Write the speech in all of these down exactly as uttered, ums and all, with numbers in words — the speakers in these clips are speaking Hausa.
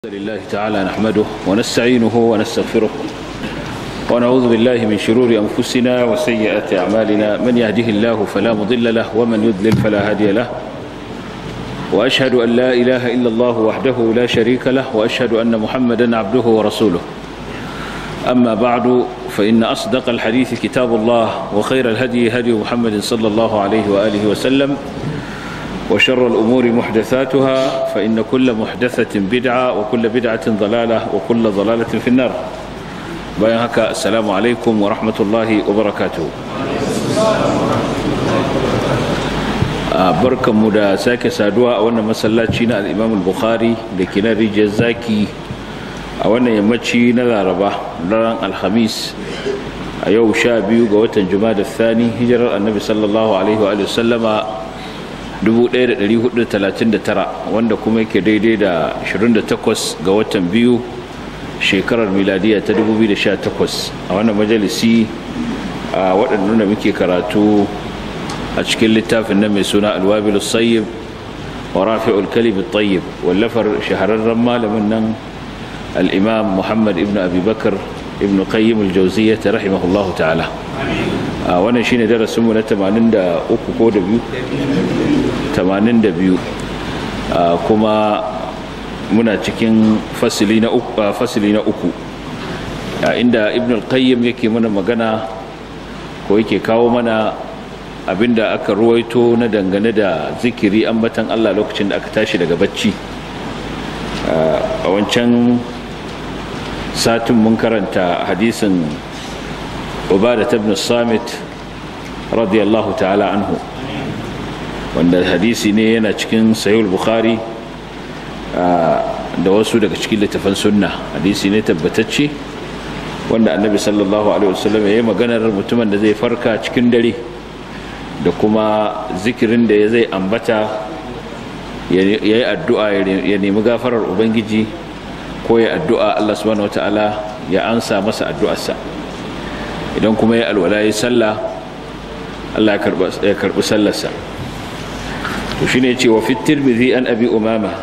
لله تعالى نحمده ونستعينه ونستغفره ونعوذ بالله من شرور أنفسنا وسيئات أعمالنا. من يهده الله فلا مضل له ومن يضلل فلا هادي له، وأشهد أن لا إله إلا الله وحده لا شريك له، وأشهد أن محمدا عبده ورسوله. أما بعد، فإن أصدق الحديث كتاب الله، وخير الهدي هدي محمد صلى الله عليه وآله وسلم، وشر الأمور محدثاتها، فإن كل محدثة بدعة وكل بدعة ضلالة وكل ضلالة في النار. بيانك السلام عليكم ورحمة الله وبركاته. بركة مدى ساكي سادوا أولا مسلاتنا الإمام البخاري لكنا رجال زاكي أولا يمتشي نلاربا لران الخميس أيو شابيو قوة جماد الثاني هجر النبي صلى الله عليه وآله وسلم dubu ɗaya da ɗari hudu da talatin da tara, wanda kuma yake daidai da ashirin da takwas ga watan biyu shekarar miladiya ta dubu biyu da sha takwas. A wannan majalisi a waɗanda muke karatu a cikin littafin nan mai suna alwabilus sayyib wa rafi'ul kalim at-tayyib, wallafar shahararren malamin nan al-imam Muhammad ibn Abi Bakr ibn Qayyim al-Jawziyyah rahimahullahu ta'ala. a wannan shine darasin mu na tamanin da uku ko da biyu tamanin da biyu, kuma muna cikin fasili na uku fasili na uku inda Ibn al-Qayyim yake mana magana ko yake kawo mana abinda aka ruwaito na dangane da zikiri ambatan Allah lokacin da aka tashi daga bacci. A wancan satin mun karanta hadisin Ubadah ibn Samit radiyallahu ta'ala anhu, wanda hadisi ne yana cikin Sahih al-Bukhari da wasu daga cikin littafan sunna. Hadisi ne tabbatacce wanda Annabi sallallahu alaihi wasallam ya yi maganar mutumin da zai farka cikin dare da kuma zikirin da ya zai ambata, ya yi addu'a ya nemi gafarar Ubangiji, ko ya addu'a Allah subhanahu wataala ya ansa masa addu'arsa. Idan kuma ya alwala ya sallah, Allah ya karbi sallarsa. to shine yace wa fi Tirmidhi an Abi Umama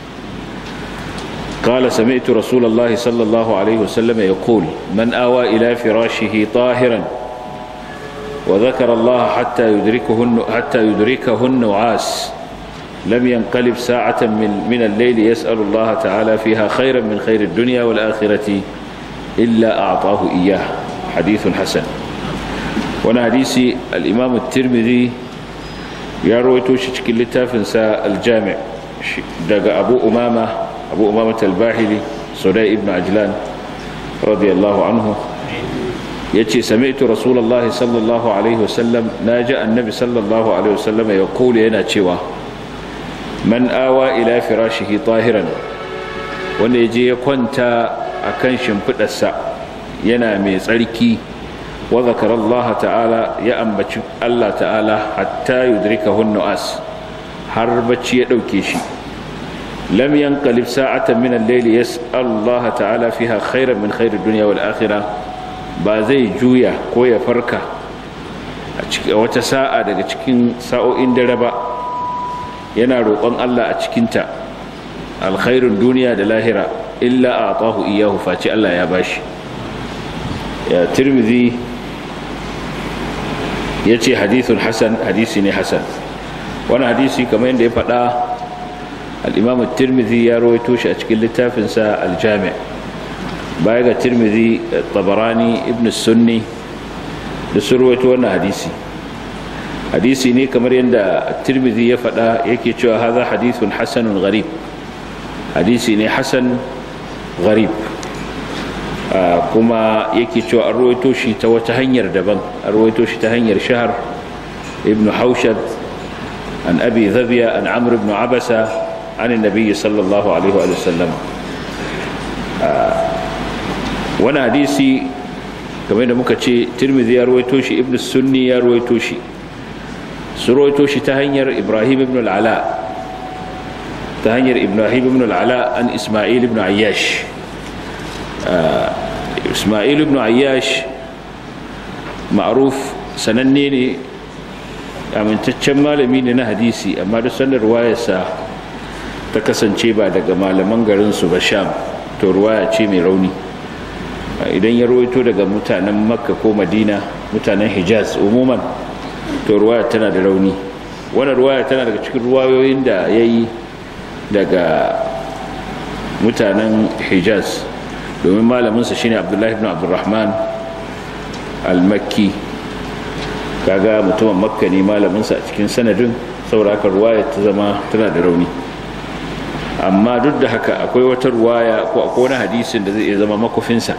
qala sami'tu Rasulullah sallallahu alaihi wasallam yaqul man awa ila firashihi tahiran wa dhakara Allah hatta yudrikuhu hatta yudrikahu an-nu'as lam yanqalib sa'atan min min al-layl yas'alu Allah ta'ala fiha khayran min khayri ad-dunya wal akhirati illa a'tahu iyyah. حديث حسن. وانا حديثي الامام الترمذي يا رويته شي cikin littafin sa al-jami' daga Abu Umama Abu Umama al-Bahili Sudai ibn Ajlan radiyallahu anhu yace sami'tu Rasulullahi sallallahu alaihi wasallam naja annabi sallallahu alaihi wasallam yaqulu yana cewa man awa ila firashihi tahiran, wanda yaje ya kwanta akan shimfidarsa yana mai tsarki, wa zakara Allah ta'ala ya ambaci Allah ta'ala hatta yudrikahu an-nu'as, har bacci ya dauke shi, lam yanqalib sa'atan min al-layli yas'al Allah ta'ala fiha khayran min khayri ad-dunya wal akhirah, ba zai juya ko ya farka a cikin wata sa'a daga cikin sa'o'in dare ba yana roƙon Allah a cikinta alkhairun duniya da lahira illa a'tahu iyyahu, face Allah ya bashi. ya Tirmidhi ya ce hadithun hasan, hadisi ne hasan. wani hadisi kamar yadda ya faɗa al-imam Tirmidhi ya rawaito shi a cikin littafinsa al-jami'. baya ga Tirmidhi, Tabarani, Ibn Sunni da sun rawaito wannan hadisi. hadisi ne kamar yadda Tirmidhi ya faɗa, yake cewa hadha hadithun hasanun gharib, hadisi ne hasan gharib. kuma yake cewa an ruwaito shi ta wata hanyar daban, an ruwaito shi ta hanyar Shahr ibn Hawshab an Abi Dhabiya an Amr ibn Abasa an Nabi sallallahu alaihi wa sallam. wani hadisi kamar da muka ce Tirmidhi ya ruwaito shi, Ibn Sunni ya ruwaito shi, su ruwaito shi ta hanyar Ibrahim ibn al-Ala ta hanyar Ibrahim ibn al-Ala an Ismail ibn Ayyash. Ismail ibn Ayyash ma'ruf, sananne ne, amintaccen malami ne na hadisi, amma da sanar wayarsa ta kasance ba daga malaman garinsu ba Sham, to ruwaya ce mai rauni. Idan ya rawaito daga mutanen Makka ko Madina, mutanen Hijaz umuman, to ruwaya tana da rauni. Wannan ruwaya tana daga cikin ruwayoyin da yayi daga mutanen Hijaz, domin malaminsa shine Abdullahi ibn Abdurrahman al-Makki, kaga mutumin Makka ne malaminsa a cikin sanadin, saboda haka ruwaya ta zama tana da rauni. Amma duk da haka akwai wata ruwaya ko akwai wani hadisin da zai iya zama makofinsa,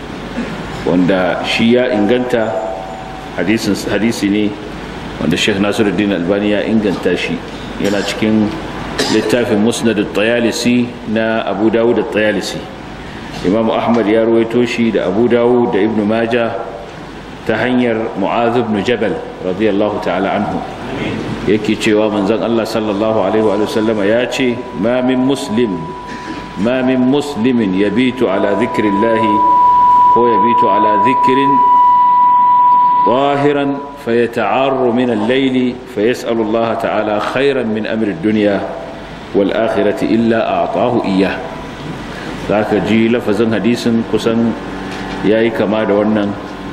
wanda shi ya inganta, hadisin hadisi ne wanda Sheikh Nasiruddin Albani ya inganta shi, yana cikin littafin Musnad at-Tayalisi na Abu Dawud at-Tayalisi. Imam Ahmad ya ruwaito shi da Abu Dawud da Ibn Majah ta hanyar Mu'adh ibn Jabal radiyallahu ta'ala anhu, yake cewa manzon Allah sallallahu alaihi wa sallama ya ce, ma min muslim ma min muslimin yabitu ala dhikrillah ko yabitu ala dhikrin ظاهرا فيتعار من الليل فيسأل الله تعالى خيرا من أمر الدنيا والآخرة إلا أعطاه إياه. ذاك جي لفظ حديث كسن ياي كما دورنا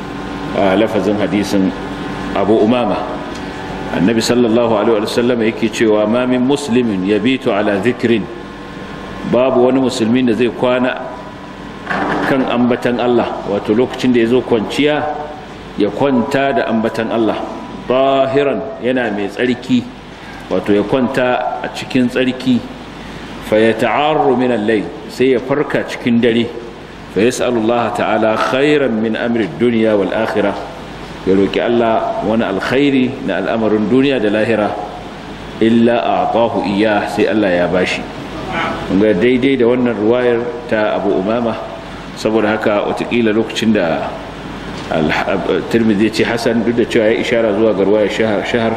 لفظ حديث أبو أمامة. النبي صلى الله عليه وسلم يكي وما من مسلم يبيت على ذكر باب ون مسلمين زي كوانا كان أنبتن الله وتلوكتين دي زو كونشيا ya kwanta da ambatan Allah zahiran, yana mai tsarki, wato ya kwanta a cikin tsarki, fa yata'arru min al-layl, sai ya farka cikin dare, fa yas'alu Allah ta'ala khairan min amri ad-dunya wal akhirah, ya roki Allah wani alkhairi na al'amarin duniya da lahira, illa a'tahu iyyah, sai Allah ya bashi. ga daidai da wannan ruwayar ta Abu Umama, saboda haka watakila lokacin da Tirmidhi ce hasan, duk da cewa ya ishara zuwa ga ruwayar shahar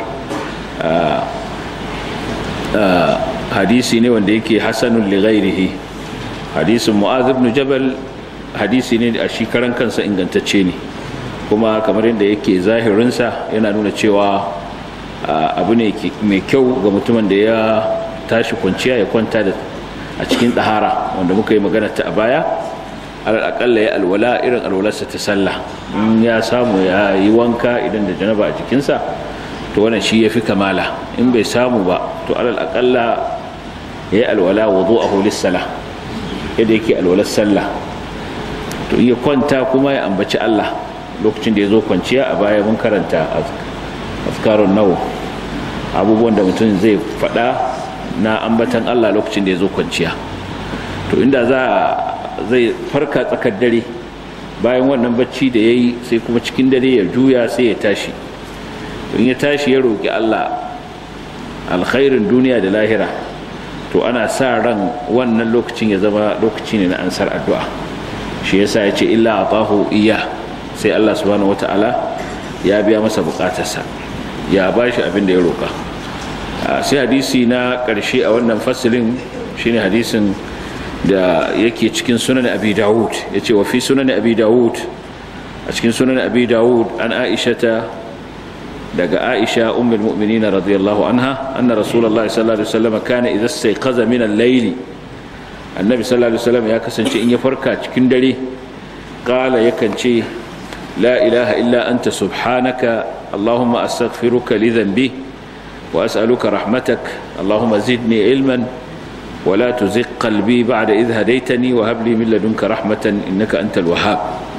hadisi ne wanda yake hasanun li ghairihi. Hadisin Mu'adh ibn Jabal hadisi ne a shi karan kansa ingantacce ne, kuma kamar yadda yake zahirinsa yana nuna cewa abu ne mai kyau ga mutumin da ya tashi kwanciya ya kwanta da a cikin ɗahara, wanda muka yi magana ta a baya. Alal akalla ya alwala irin alwalarsa ta sallah, in ya samu ya yi wanka idan da janaba a jikinsa, to wannan shi ya fi kamala. In bai samu ba, to alal akalla ya yi alwala wudu'ahu lis-salah, yadda yake alwalar sallah. To iya kwanta kuma ya ambaci Allah lokacin da ya zo kwanciya. A baya mun karanta azkarun naw, abubuwan da mutum zai faɗa na ambatan Allah lokacin da ya zo kwanciya. To inda za zai farka tsakar dare bayan wannan bacci da ya yi, sai kuma cikin dare ya juya sai ya tashi, in ya tashi ya roƙi Allah alkhairin duniya da lahira, to ana sa ran wannan lokacin ya zama lokaci ne na ansar addu'a. Shi yasa ya ce illa atahu iya, sai Allah subhanahu wata'ala ya biya masa bukatarsa, ya bashi abin da ya roƙa. Sai hadisi na ƙarshe a wannan fasilin shine hadisin da yake cikin sunan Abi Dawud, yace wa fi sunan Abi Dawud, a cikin sunan Abi Dawud an Aisha ta daga Aisha ummul mu'minin radiyallahu anha anna Rasulullah sallallahu alaihi wasallam kana idza istayqaza min al-layl, annabi sallallahu alaihi wasallam ya kasance in ya farka cikin dare, qala yakan ce la ilaha illa anta subhanaka allahumma astaghfiruka li dhanbi wa as'aluka rahmatak allahumma zidni ilman ولا تزغ قلبي بعد إذ هديتني وهب لي من لدنك رحمة إنك أنت الوهاب.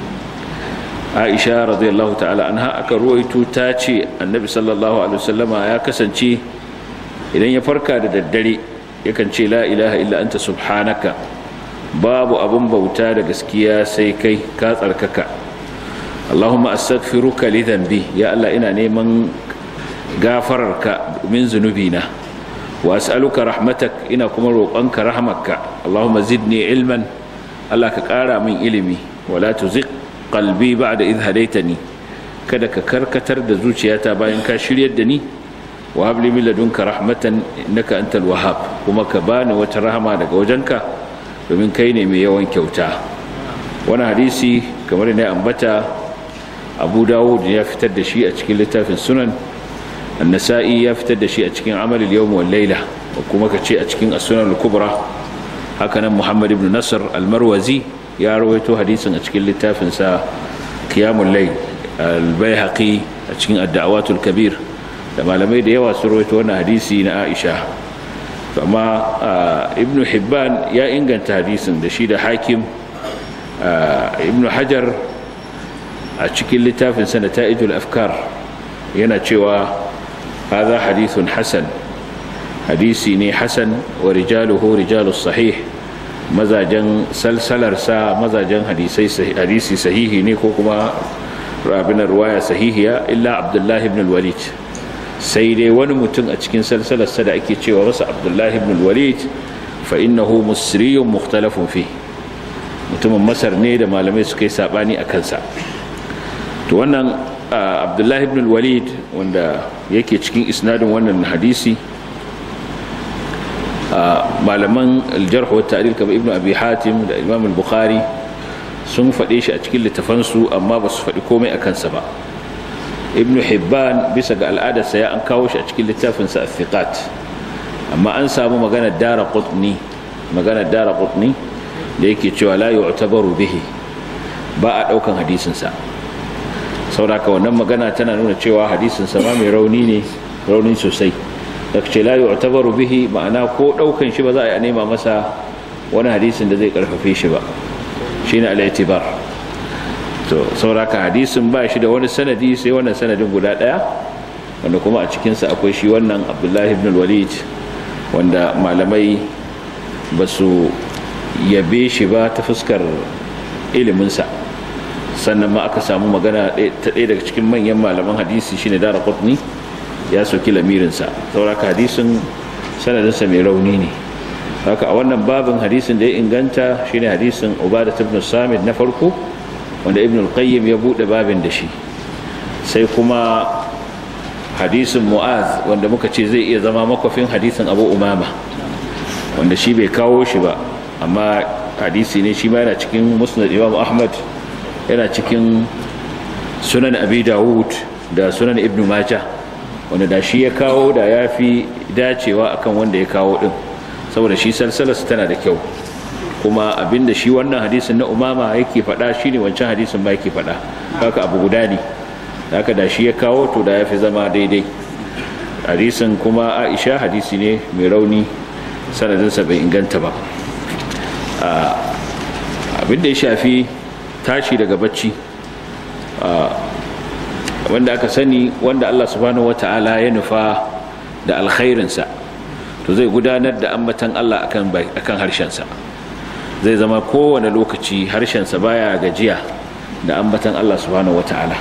عائشة رضي الله تعالى عنها أكرويتو تاتي النبي صلى الله عليه وسلم يا كسنتي إذن يفركا ددري يكنتي لا إله إلا أنت سبحانك باب أبن بوتا دغسكيا سيكي كاتركك اللهم أستغفرك لذنبي يا الله إنا نيمن غافرك من ذنوبنا وأسألك رحمتك إنا كما روقانك رحمك اللهم زدني علما الله كقارا من علمي ولا تزغ قلبي بعد إذ هديتني kada ka karkatar da zuciyata bayan ka shiryar da ni wa habli min ladunka rahmatan innaka antal wahhab, kuma ka bani wata rahama daga wajenka domin kai ne mai yawan kyauta. Wani hadisi kamar ne ambata Abu Dawud ya fitar da shi a cikin littafin Sunan, An-Nasa'i ya fitar da shi a cikin Amal al-Yawm wal Layla, kuma ka ce a cikin as-sunan al-kubra. haka nan Muhammad ibn Nasr al-Marwazi ya rawaito hadisin a cikin littafinsa Qiyamul Layl. Al-Baihaqi a cikin ad-Da'awatul Kabir da malamai da yawa sun rawaito wannan hadisi na Aisha. amma Ibn Hibban ya inganta hadisin da shi da Hakim. Ibn Hajar a cikin littafinsa Nata'ijul Afkar yana cewa hadha hadithun hasan, hadisi ne hasan wa rijaluhu rijalus sahih, mazajen salsalarsa mazajen hadisi sahihi ne ko kuma rabinar ruwaya sahihiya, illa Abdullahi ibn al-Walid, sai dai wani mutum a cikin salsalarsa da ake cewa masa Abdullahi ibn al-Walid fa innahu musriyun mukhtalafun fi, mutumin Masar ne da malamai suka yi sabani a kansa. to wannan Abdullahi ibn al-Walid wanda yake cikin isnadin wannan hadisi, malaman al-jarh wa ta'dil kamar Ibn Abi Hatim da Imam al-Bukhari sun faɗe shi a cikin littafansu amma ba su faɗi komai a kansa ba. Ibn Hibban bisa ga al'adarsa ya an kawo shi a cikin littafinsa al-Thiqat, amma an samu maganar Daraqutni maganar Daraqutni da yake cewa la yu'tabaru bihi, ba a ɗaukan hadisinsa. saboda wannan magana tana nuna cewa hadisinsa ma mai rauni ne, rauni sosai. da ce la yu'tabaru bihi ma'ana ko ɗaukan shi ba za a yi nema masa wani hadisin da zai karfafe shi ba, shine al-i'tibar. to saboda hadisin ba shi da wani sanadi sai wannan sanadin guda daya, wanda kuma a cikin sa akwai shi wannan Abdullahi ibn al-Walid, wanda malamai ba su yabe shi ba ta fuskar ilimin sa. sannan ma aka samu magana ta ɗaya daga cikin manyan malaman hadisi shine Daraqutni ya soki lamirin sa, saboda hadisin sanadin sa mai rauni ne. haka a wannan babin hadisin da ya inganta shine hadisin Ubadah ibn Samit na farko, wanda Ibn al-Qayyim ya bude babin da shi. sai kuma hadisin Mu'adh wanda muka ce zai iya zama makwafin hadisin Abu Umama, wanda shi bai kawo shi ba, amma hadisi ne shi ma yana cikin Musnad Imam Ahmad, yana cikin Sunan Abi Dawud da Sunan Ibn Majah, wanda da shi ya kawo da ya fi dacewa akan wanda ya kawo din, saboda shi salsalarsa tana da kyau. kuma abinda shi wannan hadisin na Umama yake faɗa shine wancan hadisin ba yake faɗa, haka abu guda ne. haka da shi ya kawo to da ya fi zama daidai. hadisin kuma Aisha hadisi ne mai rauni, sanadinsa bai inganta ba. abinda ya shafi tashi daga bacci, wanda aka sani wanda Allah subhanahu wata'ala ya nufa da alkhairinsa to zai gudanar da ambatan Allah akan akan harshensa, zai zama kowane lokaci harshensa baya gajiya da ambatan Allah subhanahu wata'ala.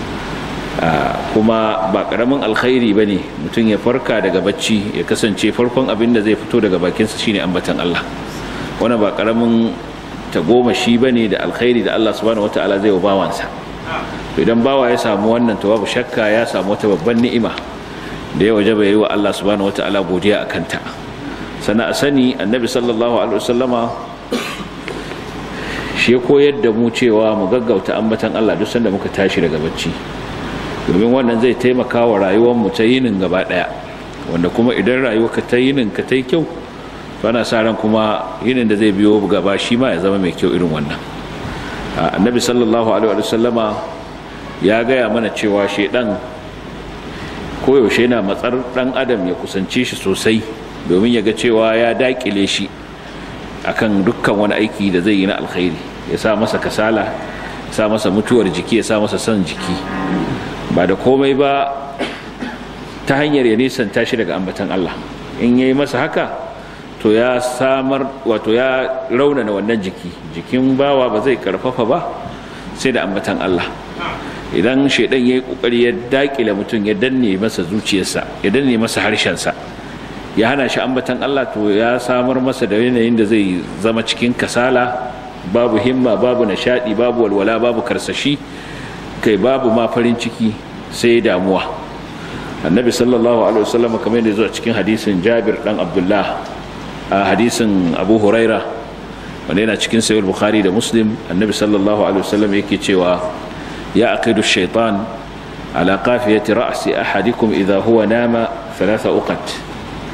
kuma ba karamin alkhairi bane mutum ya farka daga bacci ya kasance farkon abin da zai fito daga bakinsa shine ambatan Allah. wannan ba karamin tagomashi bane da alkhairi da Allah subhanahu wata'ala zai wa bawansa. idan bawa ya samu wannan to babu shakka ya samu wata babban ni'ima da ya wajaba yi wa Allah subhanahu wata'ala godiya akan ta. sana a sani annabi sallallahu alaihi wasallama shi ya koyar da mu cewa mu gaggauta ambatan Allah duk sanda muka tashi daga bacci, domin wannan zai taimaka wa rayuwar mu ta yinin gaba daya, wanda kuma idan rayuwarka ta yinin ka ta yi kyau to ana sa ran kuma yinin da zai biyo gaba shi ma ya zama mai kyau irin wannan. annabi sallallahu alaihi wasallama ya gaya mana cewa shedan koyaushe yana matsar dan adam ya kusance shi sosai domin ya ga cewa ya dakile shi akan dukkan wani aiki da zai yi na alkhairi, ya sa masa kasala, ya sa masa mutuwar jiki, ya sa masa son jiki, ba da komai ba ta hanyar ya nisanta shi daga ambatan Allah. in yayi masa haka to ya samar wato ya raunana wannan jiki, jikin bawa ba zai karfafa ba sai da ambatan Allah. idan shedan yayi kokari ya dakile mutum, ya danne masa zuciyarsa, ya danne masa harshensa, ya hana shi ambatan Allah, to ya samar masa da yanayin da zai zama cikin kasala, babu himma, babu nishadi, babu walwala, babu karsashi, kai babu ma farin ciki sai damuwa. annabi sallallahu alaihi wasallam kamar yadda zuwa cikin hadisin Jabir dan Abdullah, a hadisin Abu Huraira wanda yana cikin sahih Bukhari da Muslim, annabi sallallahu alaihi wasallam yake cewa ya aqidu ash-shaytan ala qafiyati ra'si ahadikum idha huwa nama thalatha uqat.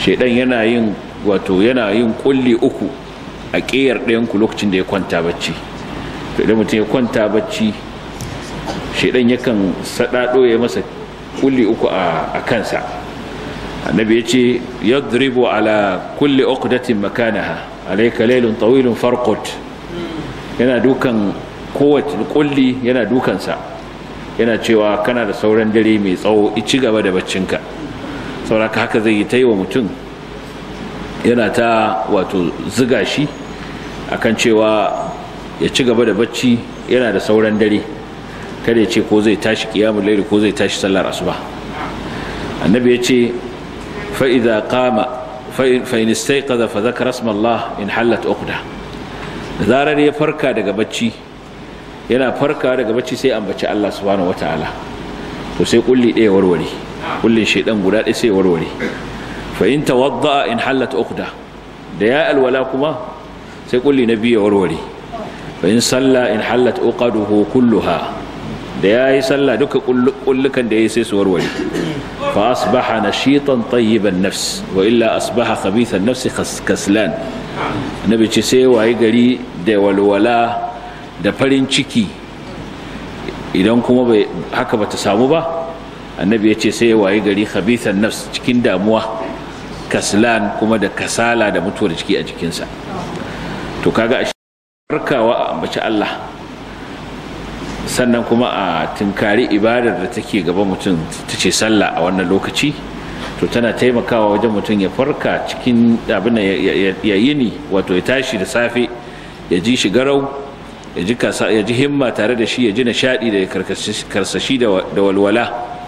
shedan yana yin wato yana yin kulli uku a ƙiyar ɗayan ku lokacin da ya kwanta bacci. To idan mutum ya kwanta bacci shedan yakan sadado ya masa kulli uku a kansa. annabi yace yadribu ala kulli uqdatin makanaha alayka laylun tawilun farqut, yana dukan kowace kulli yana dukansa, yana cewa kana da sauran dare mai tsawo, ci gaba da baccinka. sauraka haka zai yi ta yi wa mutum, yana ta wato ziga shi akan cewa ya ci gaba da bacci, yana da sauran dare, kada ya ce ko zai tashi qiyamul layl ko zai tashi sallar asuba. annabi ya ce fa idza qama fa in istayqadha fa dhakara isma Allah in hallat uqda, zarar ya farka daga bacci, yana farka daga bacci sai ambaci Allah subhanahu wataala, to sai kulli ɗaya warware, kullin shaydan guda ɗaya sai warware. fa in tawadda in hallat uqda, da ya alwala kuma sai kulli na biyu warware. fa in salla in hallat uqaduhu kulluha, da yayi sallah duka kullukan da yayi sai su warware. fa asbaha nashitan tayyiban nafs wa illa asbaha khabithan nafs kaslan. annabi ce sai wayi gari da walwala da farin ciki, idan kuma bai haka bata samu ba, annabi ya ce sai wayi gari khabithan nafs, cikin damuwa, kaslan kuma da kasala da mutuwar jiki a jikinsa. to kaga a farkawa a ambaci Allah, sannan kuma a tunkari ibadar da take gaba mutum ta ce sallah a wannan lokaci, to tana taimakawa wajen mutum ya farka cikin abin da ya yini, wato ya tashi da safe ya ji shi garau, ya ji kasa, ya ji himma tare da shi, ya ji nishadi da karsashi da walwala,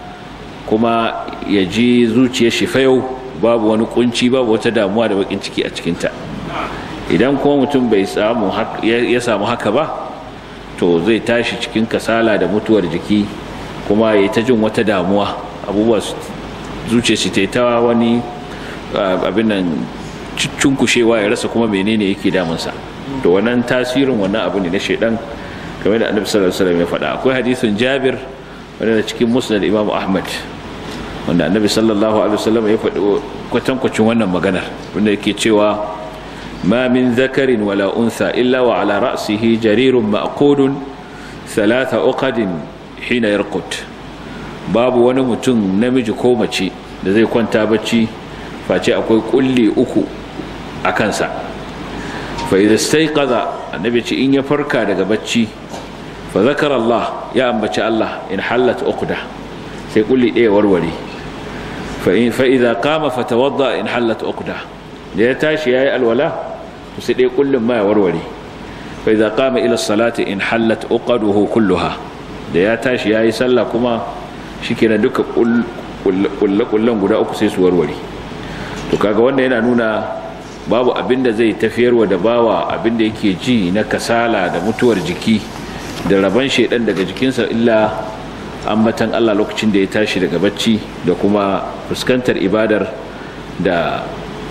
kuma ya ji zuciyar shi fayau, babu wani kunci, babu wata damuwa da bakin ciki a cikinta. idan kuma mutum bai samu ya samu haka ba, to zai tashi cikin kasala da mutuwar jiki, kuma ya ta jin wata damuwa, abubuwa zuciya shi ta ta wani abin nan cunkushewa, ya rasa kuma menene yake damunsa. to wannan tasirin wannan abu ne na shedan, kamar da annabi sallallahu alaihi wasallam ya faɗa. akwai hadisin Jabir wanda da cikin musnad Imam Ahmad, wanda annabi sallallahu alaihi wasallam ya faɗi kwatankwacin wannan maganar, wanda yake cewa ma min dhakarin wala untha illa wa ala ra'sihi jarirun ma'qudun thalatha uqadin hina yarqut. babu wani mutum namiji ko mace da zai kwanta bacci face akwai kulli uku a kansa. fa idza istayqadha, annabi ce in ya farka daga bacci, fa zakara Allah, ya ambaci Allah, in hallat uqda, sai kulli ɗaya warware. fa in fa idza qama fatawadda in hallat uqda, da ya tashi yayi alwala, to sai ɗaya kullin ma ya warware. fa idza qama ila salati in hallat uqaduhu kulluha, da ya tashi yayi sallah kuma shikenan duka kullu-kullu guda uku sai su warware. to kaga wannan yana nuna babu abinda zai tafiyarwa da bawa abinda yake ji na kasala da mutuwar jiki da raban shedan daga jikinsa illa ambatan Allah lokacin da ya tashi daga bacci, da kuma fuskantar ibadar da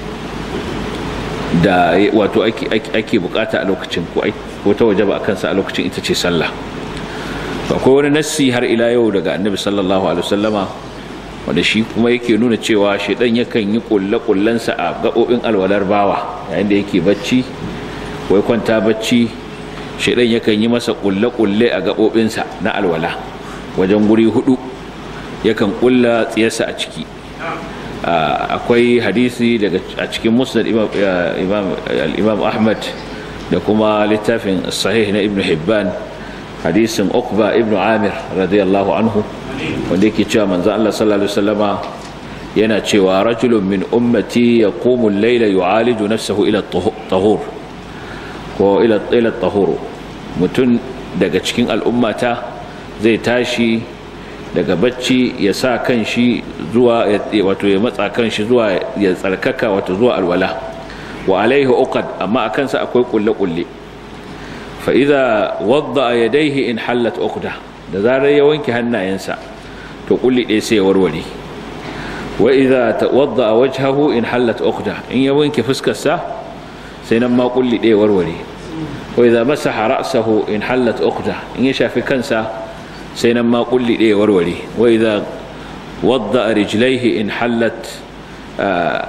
da wato ake ake bukata a lokacin, ko ko ta wajaba akan sa a lokacin, ita ce sallah. akwai wani nassi har ila yau daga annabi sallallahu alaihi wasallama, wanda shi kuma yake nuna cewa shedan yakan yi kulle-kullensa a gaɓoɓin alwalar bawa yayin da yake bacci, ko ya kwanta bacci, shedan yakan yi masa kulle-kulle a gaɓoɓinsa na alwala wajen guri hudu, yakan kulla tsiyarsa a ciki. akwai hadisi daga a cikin musnad imam Ahmad da kuma littafin sahih na Ibn Hibban, hadisin Uqba ibn Amir radiyallahu anhu, wanda yake cewa manzo Allah sallallahu alaihi wasallama yana cewa rajulun min ummati yaqumu al-layla yu'aliju nafsahu ila at-tahur ko ila ila at-tahur. mutun daga cikin al'ummata zai tashi daga bacci ya sa kanshi zuwa wato ya matsa kanshi zuwa ya tsarkaka, wato zuwa alwala, wa alaihi uqad, amma akan sa akwai kulle kulle. fa idza wadda yadayhi in hallat uqda, da zarar ya wanke hannayensa to kulli ɗaya sai ya warware. wa idza tawadda wajhahu in hallat uqda, in ya wanke fuskarsa sai nan ma kulli ɗaya warware. wa idza masaha ra'sahu in hallat uqda, in ya shafi kansa sai nan ma kulli ɗaya warware. wa idza wadda rijlaihi in hallat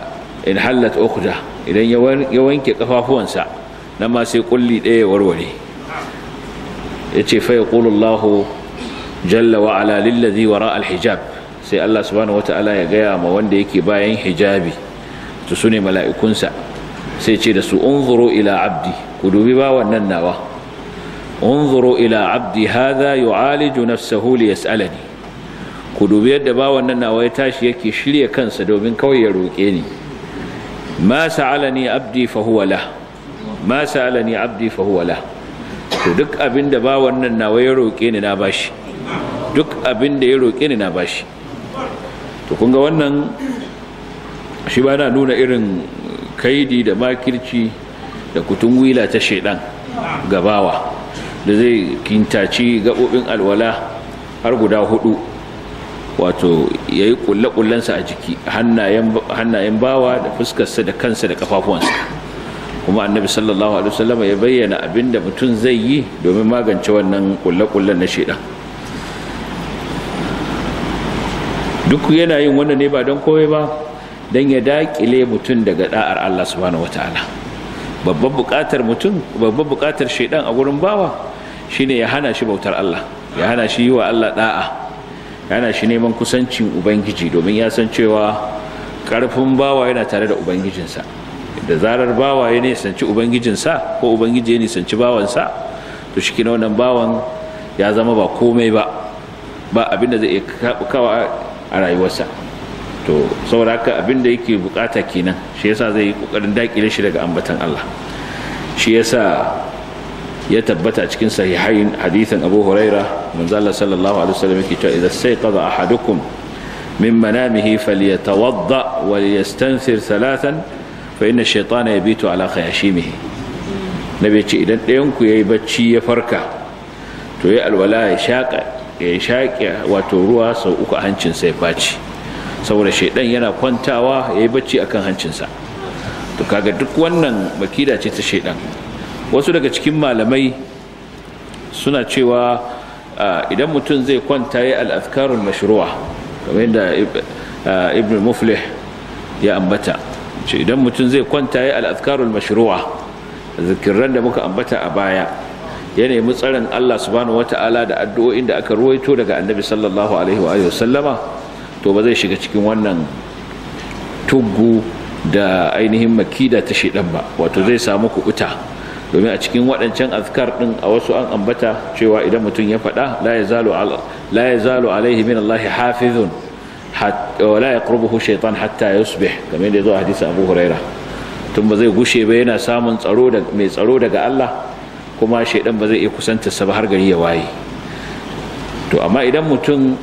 in hallat ukhda idan ya wanke kafafuwansa nan ma sai kulli ɗaya warware yace fa yaqulu Allahu jalla wa ala lillazi wara alhijab sai Allah subhanahu wataala ya gaya ma wanda yake bayan hijabi to sune mala'ikunsa sai ce da su unzuru ila abdi ku dubi ba wannan nawa unzuru ila abdi hadha yu'aliju nafsahu li yas'alani ku dubi yadda ba wannan nawa ya tashi yake shirye kansa domin kawai ya roke ni ma sa'alani abdi fa huwa lah ma sa'alani abdi fa huwa lah to duk abinda ba wannan nawa ya roke ni na bashi duk abinda ya roke ni na bashi to kun ga wannan shi ba na nuna irin kaidi da makirci da kutungwila ta shedan gabawa da zai kintaci gabobin alwala har guda hudu wato yayi kullakullansa a jiki hannayen bawa da fuskarsa da kansa da kafafuwansa kuma annabi sallallahu alaihi wasallam ya bayyana abinda mutum zai yi domin magance wannan kullakullan na shedan duk yana yin wannan ne ba don komai ba don ya dakile mutum daga da'ar Allah subhanahu wataala babban bukatar mutum babban bukatar shedan a gurin bawa shine ya hana shi bautar Allah ya hana shi yi wa Allah da'a ya hana shi neman kusancin ubangiji domin ya san cewa karfin bawa yana tare da ubangijinsa da zarar bawa ya nisanci ubangijinsa ko ubangiji ya nisanci bawansa to shi kina wannan bawan ya zama ba komai ba ba abinda zai iya kawo a rayuwarsa to saboda haka abinda yake bukata kenan shi yasa zai yi kokarin dakile shi daga ambatan Allah shi yasa ya tabbata cikin sahihain hadithan Abu Huraira manzo Allah sallallahu alaihi wasallam yake cewa idza sayqadha ahadukum min manamihi falyatawadda wa liyastanthir thalathan fa inna ash-shaytana yabitu ala khayashimihi nabi ce idan ɗayan ku yayi bacci ya farka to yayi alwala ya shaka ya shaƙe wato ruwa sau uku a hancinsa ya faci saboda shaidan yana kwantawa ya yi bacci akan hancinsa to kaga duk wannan makida ce ta shaidan wasu daga cikin malamai suna cewa idan mutum zai kwanta ya al-azkarul mashru'a kamar yadda ibn muflih ya ambata ce idan mutum zai kwanta ya al-azkarul mashru'a zikirran da muka ambata a baya ya nemi tsarin Allah subhanahu wata'ala da addu'o'in da aka ruwaito daga annabi sallallahu alaihi wa sallama to ba zai shiga cikin wannan tuggu da ainihin makida ta shedan ba wato zai samu kubuta domin a cikin waɗancan azkar din a wasu an ambata cewa idan mutum ya faɗa la yazalu la yazalu alaihi min Allah hafizun wa la yaqrubuhu shaytan hatta yusbih kamar da yazo a hadisi Abu Huraira tun ba zai gushe ba yana samun tsaro da mai tsaro daga Allah kuma shaidan ba zai iya kusantarsa ba har gari ya waye to amma idan mutum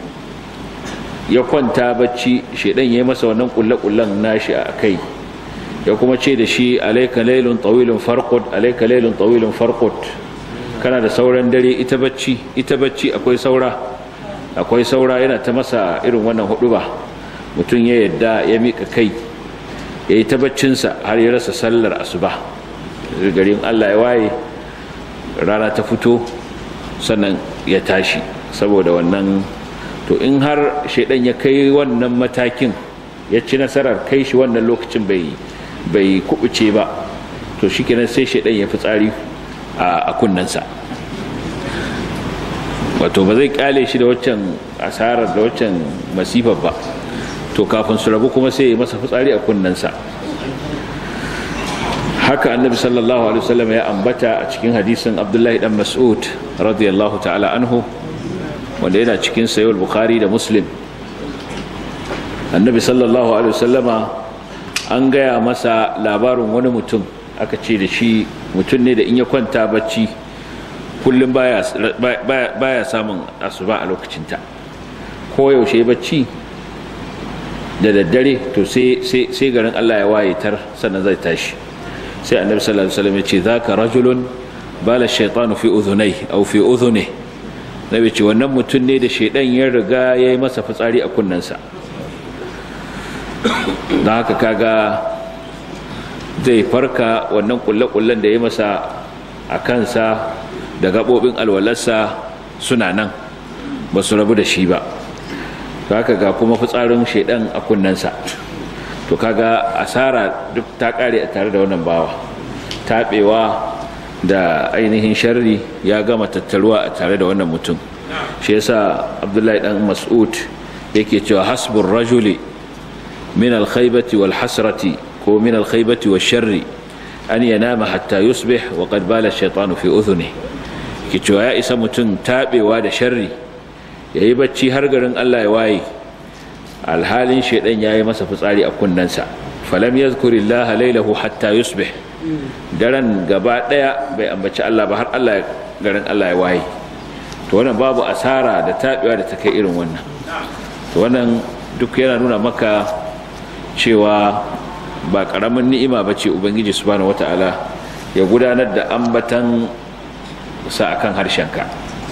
ya kwanta bacci shaidan ya yi masa wannan kulle-kullen nashi a kai ya kuma ce da shi alayka laylun tawilun farqud alayka laylun tawilun farqud kana da sauran dare ita bacci ita bacci akwai saura akwai saura yana ta masa irin wannan huduba mutum ya yadda ya mika kai ya yi ta baccinsa har ya rasa sallar asuba garin Allah ya waye rana ta fito sannan ya tashi saboda wannan to in har shaidan ya kai wannan matakin ya ci nasarar kai shi wannan lokacin bai bai kubuce ba to shikenan sai shaidan ya fitsari a kunnensa wato ba zai kyale shi da waccan asarar da waccan masifar ba to kafin su rabu kuma sai ya masa fitsari a kunnensa haka annabi sallallahu alaihi wasallam ya ambata a cikin hadisin Abdullahi dan Mas'ud radiyallahu ta'ala anhu wanda yana cikin sahih al-Bukhari da Muslim annabi sallallahu alaihi wasallama an gaya masa labarin wani mutum aka ce da shi mutum ne da in ya kwanta bacci kullum baya baya, baya samun asuba a lokacinta ko yaushe bacci da daddare to sai sai sai garin Allah ya waye tar sannan zai tashi sai annabi sallallahu alaihi wasallam ya ce zaka rajulun bala shaytanu fi udhunayhi aw fi udhunihi nabi ce wannan mutum ne da shaydan ya riga yayi masa fitsari a kunnensa dan haka kaga zai farka wannan kullakullan da yayi masa a kansa da gabobin alwalarsa suna nan ba su rabu da shi ba haka ga kuma fitsarin shaydan a kunnensa to kaga asara duk ta kare a tare da wannan bawa, tabewa da ainihin sharri ya gama tattaruwa a tare da wannan mutum. shi yasa Abdullahi dan Mas'ud yake cewa hasbur rajuli min al-khaybati wal hasrati ko min al-khaybati wash sharri an yanama hatta yusbih wa qad bala ash-shaytanu fi udhunihi. Ke cewa ya isa mutum tabewa da sharri yayi bacci har garin Allah ya waye, alhalin shaydan yayi masa fitsari a kunnansa. falam yadhkurillaha laylahu hatta yusbih, daren gaba daya bai ambaci Allah ba har Allah garin Allah ya waye. To wannan babu asara da tabewa da take irin wannan. To wannan duk yana nuna maka cewa ba karamin ni'ima bace ubangiji subhanahu wataala ya gudanar da ambatan sa akan harshenka,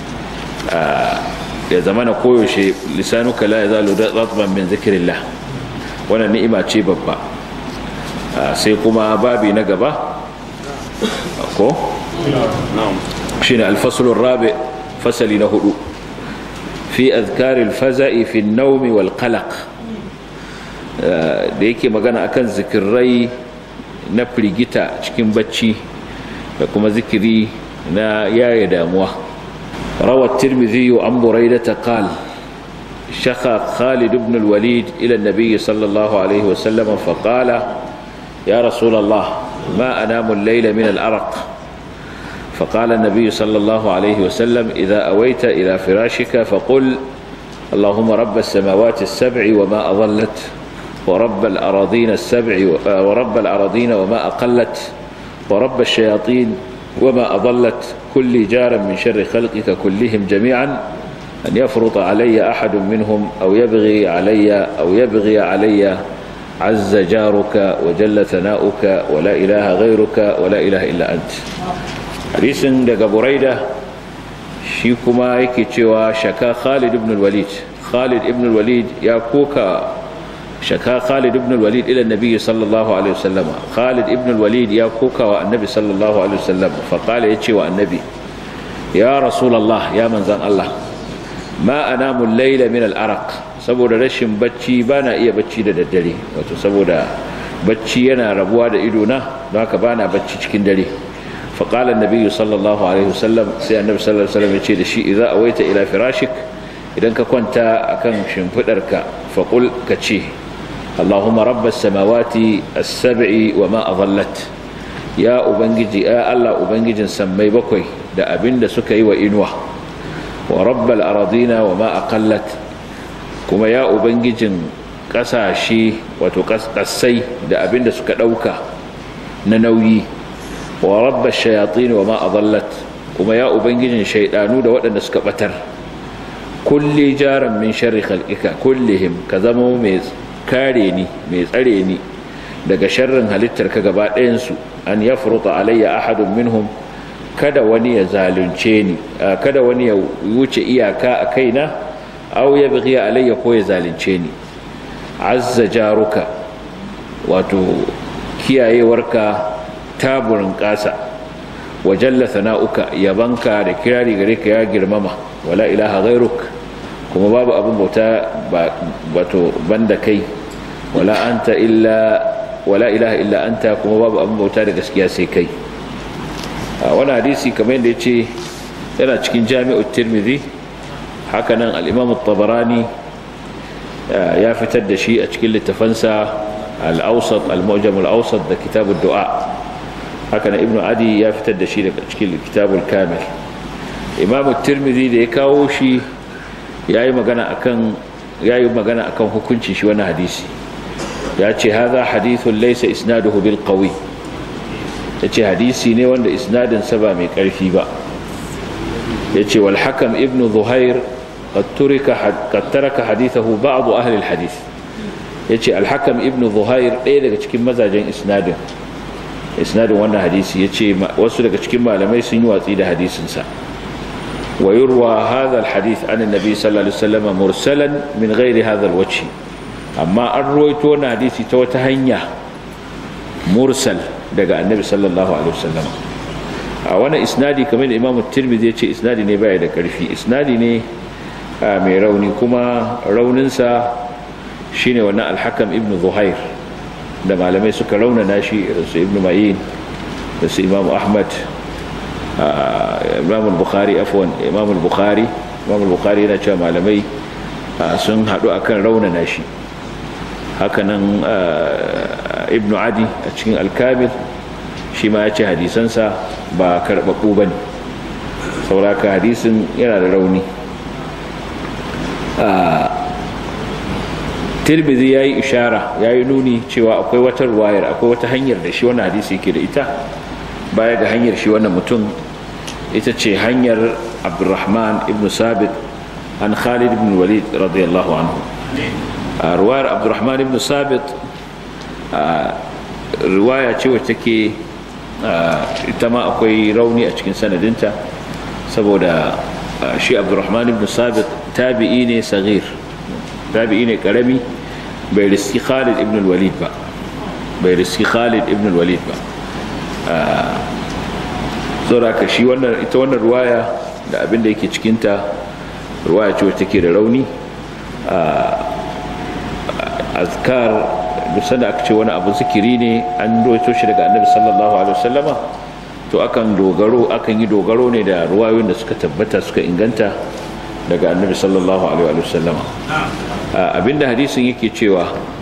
ya zamana koyaushe lisanuka la yazalu ratban min zikrillah. wannan ni'ima ce babba. sai kuma babi na gaba ko shine al-fasl ar-rabi' fasali na hudu fi azkar al-faza'i fi an-nawm wal qalaq, da yake magana akan zikirai na firgita cikin bacci da kuma zikiri na yaya damuwa. rawa at-tirmidhi an buraidah qala shaka Khalid ibn al-Walid ila an-nabiy sallallahu alayhi wa sallam fa qala ya rasul Allah ma anamu al-layla min al-araq. فقال النبي صلى الله عليه وسلم إذا أويت إلى فراشك فقل اللهم رب السماوات السبع وما أضلت ورب الأراضين السبع ورب الأراضين وما أقلت ورب الشياطين وما أضلت كل جار من شر خلقك كلهم جميعا أن يفرط علي أحد منهم أو يبغي علي أو يبغي علي عز جارك وجل ثناؤك ولا إله غيرك ولا إله إلا أنت. hadisin daga Buraida shi kuma yake cewa shaka Khalid ibn al-Walid Khalid ibn al-Walid ya koka shaka Khalid ibn al-Walid ila annabi sallallahu alaihi wasallam Khalid ibn al-Walid ya koka wa annabi sallallahu alaihi wasallam fa qala yace wa annabi ya rasulullah ya manzan Allah ma anamu al-layla min al-araq, saboda rashin bacci bana iya bacci da daddare, wato saboda bacci yana rabuwa da ido na don haka bana bacci cikin dare. فقال النبي صلى الله عليه وسلم سي النبي صلى الله عليه وسلم يقول شيء إذا أويت إلى فراشك إذا كنت أكن شنفدرك فقل كتشي اللهم رب السماوات السبع وما أظلت يا أبنجي يا الله أبنجي سمي بكوي دا أبن دا سكي وإنوه ورب الأراضين وما أقلت كما يا أبنجي قساشي وتقسي دا أبن دا سكي دوكا ننوي wa rabba shayatin wa ma adallat, kuma ya ubangijin shaydanu da waɗanda suka batar. kulli jaran min sharri khalqika kullihim, ka zama mai kare ni mai tsare ni daga sharrin halittarka gaba ɗayan su. an yafruta alayya ahadun minhum, kada wani ya zalunce ni, kada wani ya wuce iyaka a kaina, aw yabghi alayya, ko ya zalunce ni. azza jaruka, wato kiyayewarka taburin ƙasa, wa jalla sana'uka, yabanka da kirari gare ka ya girmama, wala ilaha ghairuk, kuma babu abin bauta wato banda kai, wala anta illa wala ilaha illa anta, kuma babu abin bauta da gaskiya sai kai. a wani hadisi kamar yadda yace yana cikin Jami'ut Tirmidhi, haka nan al-Imam at-Tabarani ya fitar da shi a cikin littafansa al-Awsat al-Mu'jam al-Awsat da Kitab ad-Du'a. haka na Ibn Adi ya fitar da shi daga cikin Kitabul Kamil. Imam Tirmidhi da ya kawo shi yayi magana akan yayi magana akan hukuncin shi wannan hadisi. ya ce hadha hadithun laysa isnaduhu bil qawi, yace hadisi ne wanda isnadin sa ba mai karfi ba. yace wal Hakam ibn Zuhair qad turika qad taraka hadithahu ba'd ahli al hadith. yace al Hakam ibn Zuhair ɗaya daga cikin mazajen isnadin isnadin wannan hadisi, yace wasu daga cikin malamai sun yi watsi da hadisinsa. wa yurwa hadha alhadith an annabi sallallahu alaihi wasallam mursalan min ghairi hadha alwajh, amma an ruwaito wannan hadisi ta wata hanya mursal daga annabi sallallahu alaihi wasallam. a wannan isnadi kamar Imam Tirmidhi yace isnadi ne baya da karfi, isnadi ne mai rauni, kuma rauninsa shine wannan al-Hakam ibn Zuhair da malamai suka raunana shi irin su ibnu ma'in da su imam ahmad imam al-bukhari afwan imam al-bukhari imam al-bukhari yana cewa malamai sun haɗu akan raunana shi. Hakanan ibnu adi a cikin al-kamil shi ma ya ce hadisansa ba karɓaɓɓu ba ne, sauraka hadisin yana da rauni. Tirmidhi ya yi ishara, ya yi nuni cewa akwai wata ruwayar, akwai wata hanyar da shi wannan hadisi yake da ita baya ga hanyar shi wannan mutum, ita ce hanyar Abdurrahman ibn Sabit an Khalid ibn Walid radiyallahu anhu. Ruwayar Abdurrahman ibn Sabit riwaya ce wacce take ita ma akwai rauni a cikin sanadinta, saboda shi Abdurrahman ibn Sabit tabi'i ne saghir, tabi'i ne karami, bai riski Khalid ibn Walid ba bai riski Khalid ibn Walid ba saboda ka shi wannan ita wannan ruwaya da abin da yake cikinta ruwaya ce wacce take da rauni. Azkar duk sanda aka ce wani abu zikiri ne an roito shi daga annabi sallallahu alaihi wasallama, to akan dogaro akan yi dogaro ne da ruwayoyin da suka tabbata suka inganta daga annabi sallallahu alaihi wasallama. Abinda hadisin yake cewa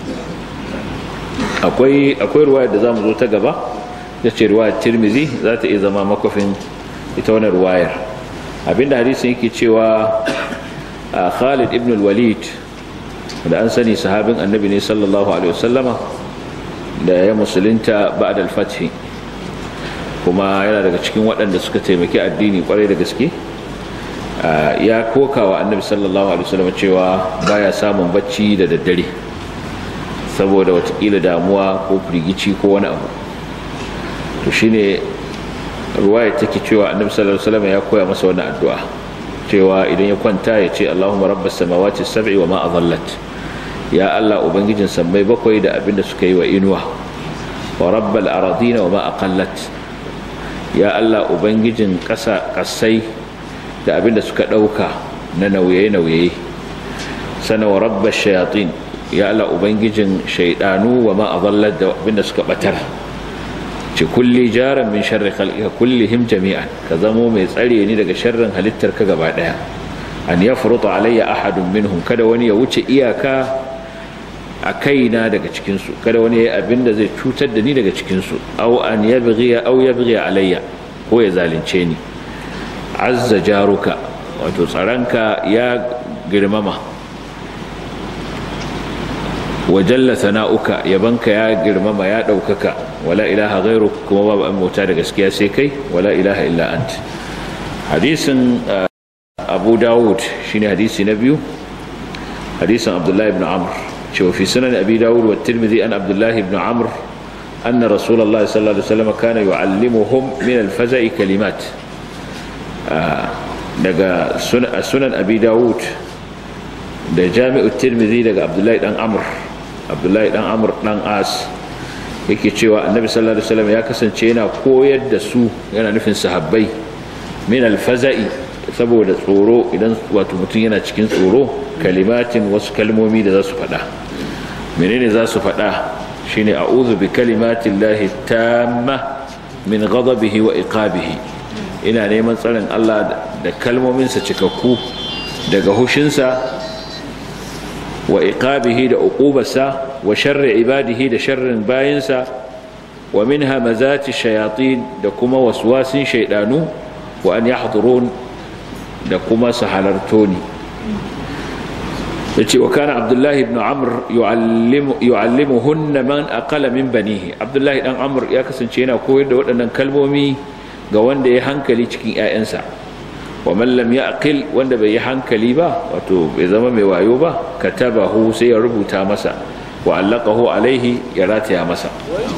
akwai akwai ruwaya da zamu zo ta gaba, ita ce ruwayar Tirmidhi, za ta iya zama makofin ita wannan ruwayar. Abinda hadisin yake cewa Khalid ibn al-Walid da an sani sahabin annabi ne sallallahu alaihi wasallama, da ya musulunta ba'da al-fath, kuma yana daga cikin waɗanda suka taimaki addini kwarai da gaske. Ya koka wa annabi sallallahu alaihi wasallama cewa baya samun bacci da daddare saboda watakila damuwa ko firgici ko wani abu. To shine ruwaya take cewa annabi sallallahu alaihi wasallama ya koya masa wannan addu'a cewa idan ya kwanta ya ce Allahumma rabbas samawati sab'i wa ma adallat, ya Allah ubangijin sammai bakwai da abinda suka yi wa inuwa, wa rabbal aradina wa ma aqallat, ya Allah ubangijin ƙasa ƙasai da abinda suka ɗauka na nauye-nauye, sana wa rabbash shayatin, ya Allah ubangijin shaidanu wa ma adallat da abinda suka batar. ci kulli jaran min sharri khalqika kullihim jami'an, ka zamo mai tsare ni daga sharrin halittar ka gaba daya. An yafruta alayya ahadun minhum, kada wani ya wuce iyaka a kaina daga cikin su, kada wani ya abinda zai cutar da ni daga cikin su, aw an yabghi aw yabghi alayya, ko ya zalunce ni. Azza jaruka, wato tsaranka ya girmama, wa jalla sana'uka, yabanka ya girmama ya daukaka, wala ilaha ghairuk, kuma babu an bauta da gaskiya sai kai, wala ilaha illa ant. Hadisin Abu Dawud shine hadisi na biyu, hadisin Abdullah ibn Amr, cewa fi sunan Abi Dawud wa Tirmidhi an Abdullah ibn Amr anna Rasulullah sallallahu alaihi wasallam kana yu'allimuhum min al-faza'i kalimat. Daga sunan Abi Dawud da Jami'ut Tirmidhi daga Abdullah dan Amr, Abdullah dan Amr dan As, yake cewa annabi sallallahu alaihi wasallam ya kasance yana koyar da su, yana nufin sahabbai, min al-faza'i, saboda tsoro, idan wato mutum yana cikin tsoro, kalimatin, wasu kalmomi da za su faɗa. Menene za su faɗa? Shine a'udhu bi kalimatillahi tamma min ghadabihi wa iqabihi, ina neman tsarin Allah da kalmominsa cikakku daga hushinsa, wa iqabihi da uqubarsa, wa sharri ibadihi da sharrin bayinsa, wa min hamazati shayatin da kuma waswasin shaydanu, wa an yahdurun da kuma su halarto ni. yace wa kana Abdullahi ibn Amr yu'allimu yu'allimuhunna man aqala min banihi, Abdullahi dan Amr ya kasance yana koyar da waɗannan kalmomi ga wanda ya hankali cikin ƴaƴansa. wa man lam ya'qil, wanda bai yi hankali ba, wato bai zama mai wayo ba, katabahu, sai ya rubuta masa, wa allaqahu alaihi, ya rataya masa.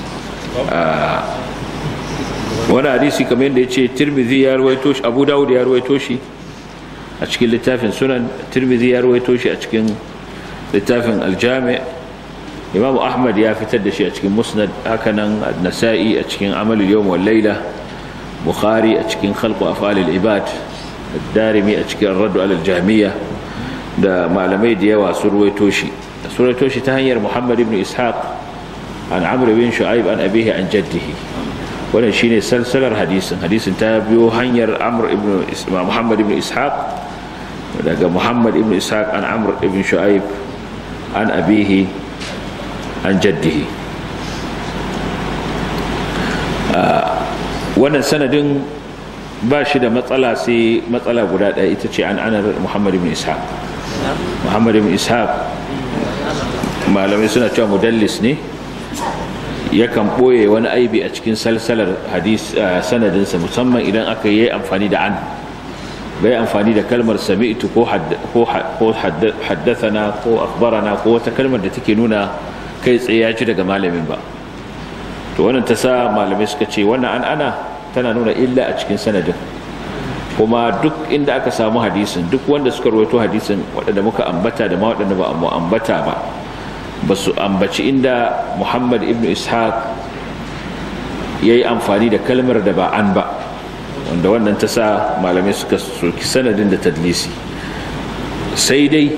wani hadisi kamar yadda yace Tirmidhi ya ruwaito shi, Abu Dawud ya ruwaito shi a cikin littafin Sunan, Tirmidhi ya ruwaito shi a cikin littafin Al-Jami', Imam Ahmad ya fitar da shi a cikin Musnad, hakanan An-Nasa'i a cikin Amalul Yawm wal Layla, Bukhari a cikin Khalqu Af'alil Ibad, Ad-Darimi a cikin Ar-Radd 'ala al-Jahmiyya, da malamai da yawa sun ruwaito shi. Sun ruwaito shi ta hanyar Muhammad ibn Ishaq an amr bin shu'aib an abihi an jaddihi. wannan shine salsalar hadisin hadisin ta biyo hanyar amr ibn muhammad ibn ishaq daga muhammad ibn ishaq an amr ibn shu'aib an abihi an jaddihi. wannan sanadin ba shi da matsala sai matsala guda ɗaya ita ce an anar muhammad ibn ishaq. muhammad ibn ishaq malamai suna cewa mudallis ne, yakan ɓoye wani aibi a cikin salsalar hadis sanadinsa, musamman idan aka yi amfani da an, bai amfani da kalmar sami'tu ko haddathana ko akhbarana ko wata kalmar da take nuna kai tsaye ya ci daga malamin ba. to wannan ta sa malamai suka ce wannan an ana tana nuna illa a cikin sanadin, kuma duk inda aka samu hadisin, duk wanda suka rawaito hadisin waɗanda muka ambata da ma waɗanda ba mu ambata ba, ba su ambaci inda muhammad ibn ishaq ya yi amfani da kalmar da ba an ba, wanda wannan ta sa malamai suka soki sanadin da tadlisi. sai dai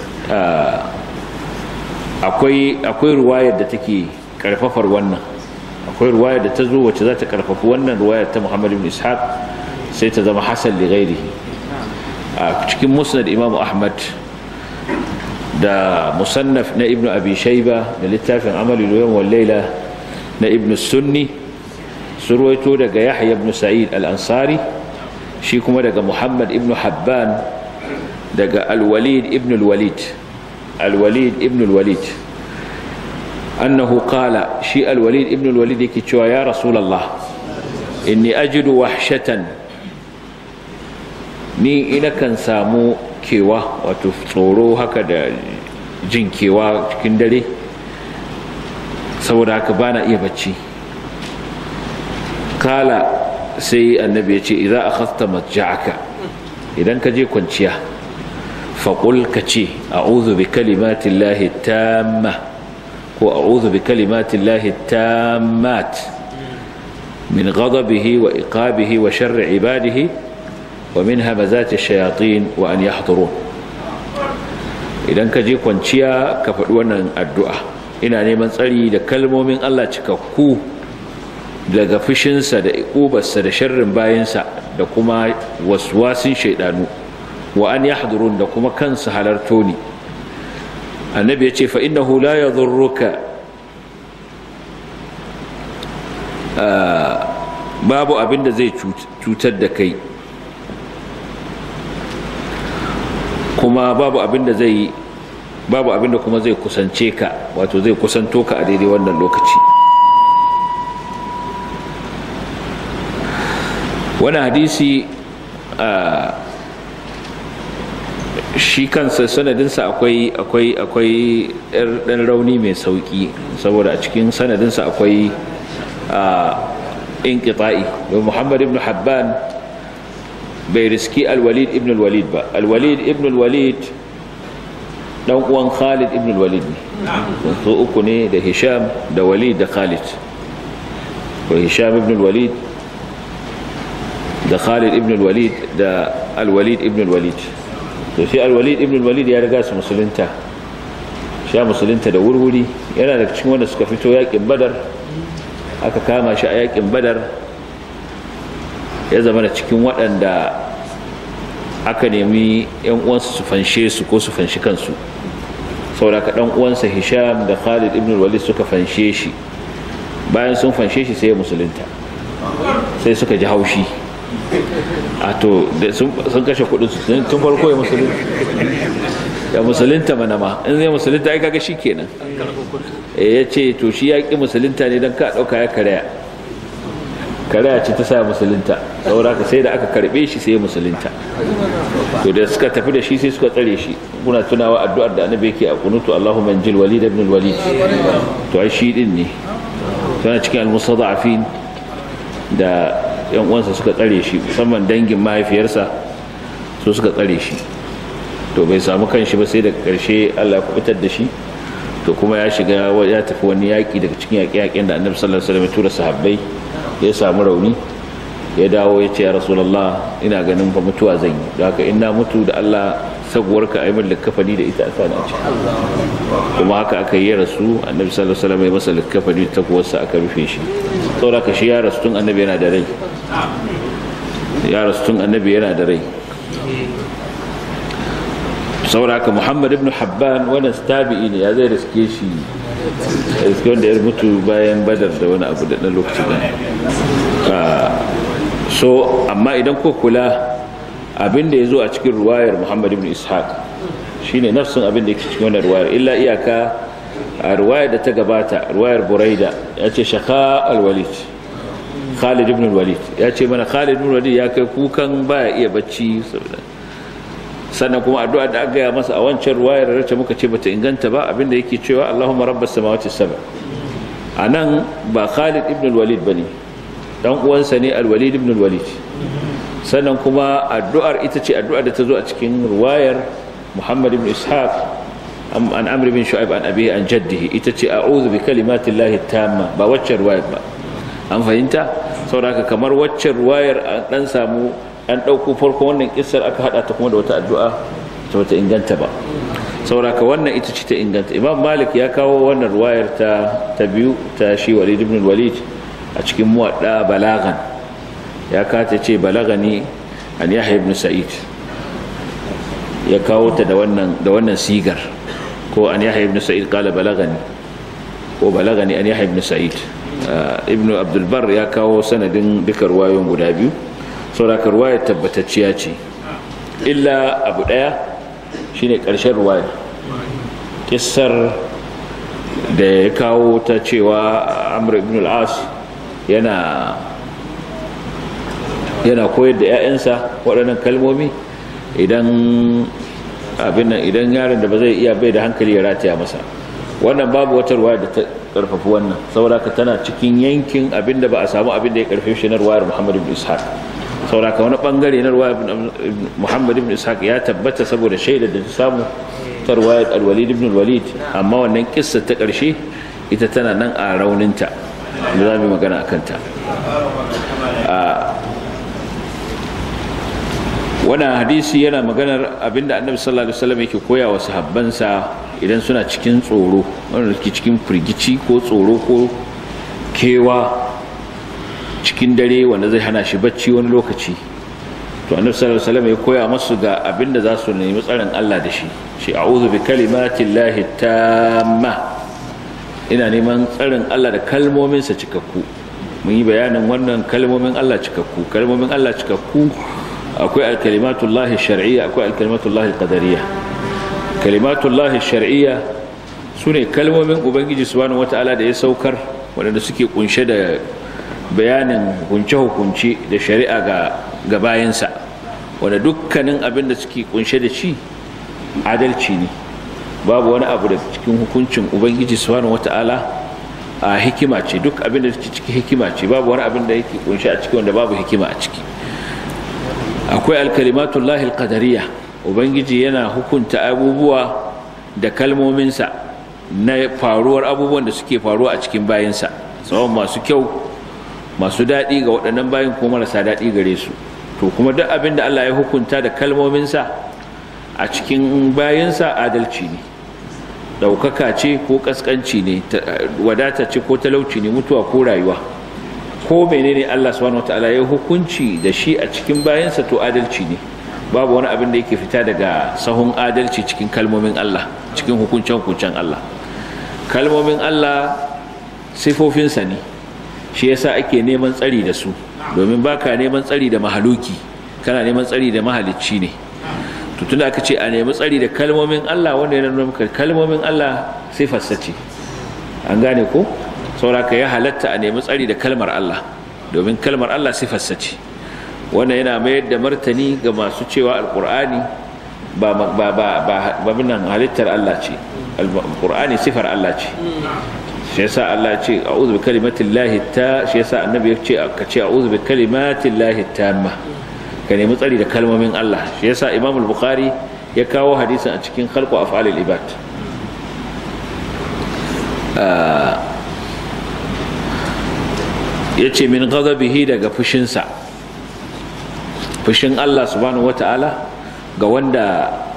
akwai ruwayar da take karfafar wannan, akwai ruwayar da ta zo wacce za ta karfafi wannan ruwayar ta muhammad ibn ishaq sai ta zama hasan li ghairihi. a cikin musnad imam ahmad da musannaf na ibnu abi shayba da littafin amal al-yawm wal layla na ibnu sunni surwaito daga yahya ibn sa'id al-ansari, shi kuma daga muhammad ibn habban daga al-walid ibn al-walid al-walid ibn al-walid annahu qala, shi al-walid ibn al-walid yake cewa ya rasulullah inni ajidu wahshatan, ni ina kan samu kewa, wato tsoro haka da jin kewa cikin dare, saboda haka bana iya bacci. kala, sai annabi ya ce idza akhadta matja'aka, idan ka je kwanciya faqul ka ce a'udhu bi kalimati llahi tamma ko a'udhu bi kalimati llahi tammat min ghadabihi wa iqabihi wa sharri ibadihi wa min hamazati shayatin wa an yahdurun. idan ka je kwanciya ka faɗi wannan addu'a, ina neman tsari da kalmomin Allah cikakku daga fushinsa da iƙubarsa da sharrin bayansa da kuma waswasin shaidanu, wa an yahdurun da kuma kansu halarto ni. annabi ya ce fa innahu la yadhurruka, babu abin da zai cutar da kai, kuma babu abin da zai babu abin da kuma zai kusance ka, wato zai kusanto ka a daidai wannan lokaci. wani hadisi shi kansa sanadinsa akwai akwai akwai ɗan rauni mai sauki, saboda a cikin sanadinsa akwai inqita'i. Muhammad ibn Habban bai riski al-Walid ibn al-Walid ba. al-Walid ibn al-Walid dan uwan Khalid ibn al-Walid ne, su uku ne da Hisham da Walid da Khalid. ko Hisham ibn al-Walid da Khalid ibn al-Walid da al-Walid ibn al-Walid. to shi al-Walid ibn al-Walid ya riga su musulunta, sha musulunta da wurwuri, yana da cikin wanda suka fito yakin Badar, aka kama shi a yakin Badar, ya zama da cikin waɗanda aka nemi yan uwansu su fanshe su ko su fanshi kansu, saboda ka dan uwansa Hisham da Khalid ibn al-Walid suka fanshe shi. bayan sun fanshe shi sai ya musulunta, sai suka ji haushi, a to sun kashe kudin su tun farko ya musulunta, ya musulunta mana ma, in zai musulunta ai kaga shikenan. eh yace to shi ya ki musulunta ne dan ka dauka ya karaya karaya ce ta sa musulunta, saboda ka sai da aka karbe shi sai ya musulunta. to da suka tafi da shi sai suka tsare shi. kuna tunawa addu'ar da annabi yake a kunutu Allahumma anjil Walid ibn al-Walid, to ai shi din ne tana cikin al-mustada'afin da yan uwansa suka tsare shi, musamman dangin mahaifiyarsa su suka tsare shi. to bai samu kanshi ba sai daga karshe Allah ya kubutar da shi. to kuma ya shiga ya tafi wani yaki daga cikin yaƙe-yaƙen da annabi sallallahu alaihi wasallam ya tura sahabbai, ya samu rauni, ya dawo ya ce ya rasulullah ina ganin fa mutuwa zan yi, da haka ina mutu da Allah taguwarka a yi min likkafani da ita a sani a ciki. Kuma haka aka yi rasu, annabi sallallahu alaihi wasallam ya masa likkafani da taguwarsa aka rufe shi. Saboda ka shi ya rasu tun annabi yana da rai ya rasu tun annabi yana da rai saboda haka Muhammad ibn Habban wannan tabi'i ne, ya zai riske shi riske wanda ya mutu bayan Badar da wani abu da na lokaci ne. So amma idan ko kula abin da ya zo a cikin ruwayar Muhammad ibn Ishaq shine nafsin abin da yake cikin wannan ruwayar, illa iyaka a ruwayar da ta gabata, ruwayar Buraida ya ce shaka al-Walid, Khalid ibn al-Walid ya ce mana Khalid ibn al-Walid ya kai kukan baya iya bacci. Sannan kuma addu'a da aka gaya masa a wancan ruwayar race muka ce bata inganta ba, abinda yake cewa Allahumma rabbas samawati sab'a. Anan ba Khalid ibn al-Walid bane, dan uwansa ne al-Walid ibn al-Walid. Sannan kuma addu'ar ita ce addu'ar da ta zo a cikin ruwayar Muhammad ibn Ishaq an Amr bin Shu'aib an abihi an jaddihi, ita ce a'udhu bi kalimatillahi tamma, ba waccan ruwayar ba. An fahimta? Saboda haka kamar waccan ruwayar an dan samu an ɗauko farko wannan kissar aka haɗa ta kuma da wata addu'a ta wata inganta ba. Saboda haka wannan ita ce ta inganta. Imam Malik ya kawo wannan ruwayar ta ta biyu ta shi Walid ibn Walid a cikin Muwadda balagan, ya kata ce balagani an Yahya ibn Sa'id, ya kawo ta da wannan da wannan sigar, ko an Yahya ibn Sa'id qala balagani, ko balagani an Yahya ibn Sa'id. Ibn Abdul Barr ya kawo sanadin duka ruwayoyin guda biyu, saboda ruwayar tabbatacciya ce, illa abu daya shine karshen ruwayar, kissar da ya kawo ta cewa Amr ibn al-As yana yana koyar da 'ya'yansa waɗannan kalmomi, idan abin nan idan yaron da ba zai iya bai da hankali ya rataya masa. Wannan babu wata ruwaya da ta karfafi wannan, saboda ka tana cikin yankin abin da ba a samu abin da ya karfafe shi na ruwayar Muhammad ibn Ishaq. Saboda ka wani bangare na ruwayar Muhammad ibn Ishaq ya tabbata saboda shaidar da ta samu ta ruwayar al-Walid ibn al-Walid, amma wannan kissa ta ƙarshe ita tana nan a rauninta da za mu magana akan ta. Wannan hadisi yana maganar abinda Annabi sallallahu alaihi wasallam yake koya wa sahabbansa idan suna cikin tsoro, wanda suke cikin firgici ko tsoro ko kewa cikin dare wanda zai hana shi bacci wani lokaci. To Annabi sallallahu alaihi wasallam ya koya musu ga abinda za su nemi tsarin Allah da shi. Shi a'udhu bi kalimatillahi tamma, ina neman tsarin Allah da kalmominsa cikakku. Mun yi bayanin wannan kalmomin Allah cikakku. Kalmomin Allah cikakku akwai alkalimatullahi shar'iyya, akwai alkalimatullahi alqadariyya. Kalimatullahi shar'iyya sune kalmomin ubangiji subhanahu wataala da ya saukar, wanda suke kunshe da bayanin hukunce-hukunce da shari'a ga ga bayansa, wanda dukkanin abin da suke kunshe da shi adalci ne. Babu wani abu da cikin hukuncin ubangiji subhanahu wataala a hikima ce, duk abin da yake cikin hikima ce, babu wani abin da yake kunshe a ciki wanda babu hikima a ciki. Akwai alkalimatullahi alqadariyya, ubangiji yana hukunta abubuwa da kalmominsa na faruwar abubuwan da suke faruwa a cikin bayinsa, tsawon masu kyau masu daɗi ga waɗannan bayin ko marasa daɗi gare su. To kuma duk abin da Allah ya hukunta da kalmominsa a cikin bayinsa adalci ne, ɗaukaka ce ko ƙasƙanci ne, wadata ce ko talauci ne, mutuwa ko rayuwa, ko menene Allah subhanahu wataala ya hukunci da shi a cikin bayansa to adalci ne. Babu wani abin da yake fita daga sahun adalci cikin kalmomin Allah, cikin hukuncen-hukuncen Allah. Kalmomin Allah sifofinsa ne, shi yasa ake neman tsari da su, domin baka neman tsari da mahaluki, kana neman tsari da mahalicci ne. To tunda aka ce a nemi tsari da kalmomin Allah, wanda yana nuna maka kalmomin Allah sifarsa ce, an gane ko? Sauraka ya halatta a nemi tsari da kalmar Allah, domin kalmar Allah sifarsa ce. Wannan yana mayar da martani ga masu cewa alqur'ani ba ba ba ba binan halittar Allah ce, alqur'ani sifar Allah ce. Shi yasa Allah ya ce a'udhu bi kalimatillahi ta, shi yasa annabi ya ce ka ce a'udhu bi kalimatillahi tamma, ka nemi tsari da kalmomin Allah. Shi yasa Imam al-Bukhari ya kawo hadisin a cikin khalqu af'alil ibad. Ya ce min ghadabihi, daga fushinsa, fushin Allah subhanahu wata'ala ga wanda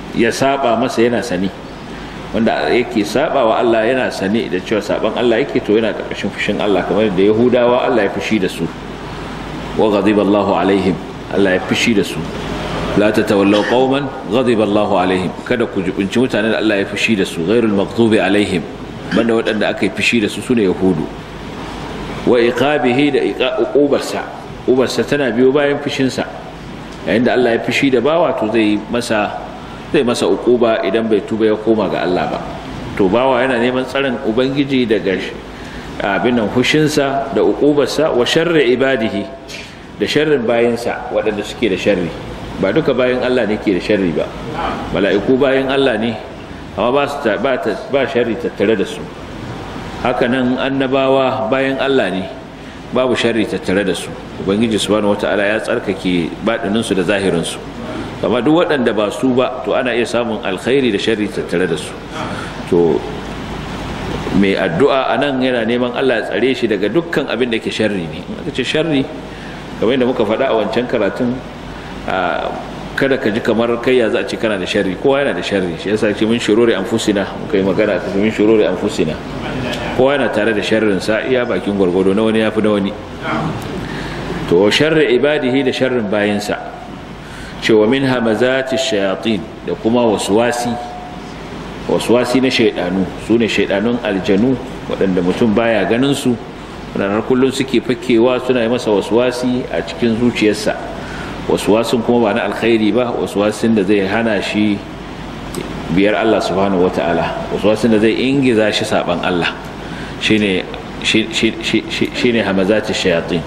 ya saba masa yana sani, wanda yake saba wa Allah yana sani da cewa saban Allah yake, to yana karkashin fushin Allah, kamar da Yahudawa Allah ya fushi da su, wa ghadiba Allahu alaihim, Allah ya fushi da su. la tatawallaw qauman ghadiba Allahu alaihim, kada ku jibinci mutanen da Allah ya fushi da su, ghairul maghdubi alaihim, banda waɗanda aka yi fushi da su sune yahudu. Wa iqabihi da iqabarsa, ubarsa tana biyo bayan fushinsa, yayin da Allah ya fushi da bawa to zai masa zai masa uquba idan bai tuba ya koma ga Allah ba. To bawa yana neman tsarin ubangiji daga abin nan fushinsa da uqubarsa, wa sharri ibadihi, da sharrin bayansa waɗanda suke da sharri. Ba duka bayan Allah ne ke da sharri ba, mala'iku bayan Allah ne amma ba su ba ba sharri tattare da su. Haka nan annabawa bayan Allah ne, babu sharri tattare da su. Ubangiji subhanahu wataala ya tsarkake baɗinin su da zahirin su, amma duk waɗanda ba su ba to ana iya samun alkhairi da sharri tattare da su. To mai addu'a anan yana neman Allah ya tsare shi daga dukkan abin da ke sharri ne. Aka ce sharri kamar yadda muka faɗa a wancan karatun, kada ka ji kamar kai ya za a ce kana da sharri, kowa yana da sharri. Shi yasa ce min shururi anfusina, muka yi magana ta min shururi anfusina, kowa yana tare da sharrin sa iya bakin gwargwado, na wani yafi na wani. To sharri ibadihi, da sharrin bayinsa, cewa min hamazati shayatin, da kuma waswasi waswasi na shaydanu, sune shaydanun aljanu waɗanda mutum baya ganin su, ranar kullum suke fakewa suna yi masa waswasi a cikin zuciyarsa. Waswasin kuma ba na alkhairi ba, waswasin da zai hana shi biyar Allah subhanahu wata'ala, waswasin da zai ingiza shi saban Allah, shine shine hamazati shayatin,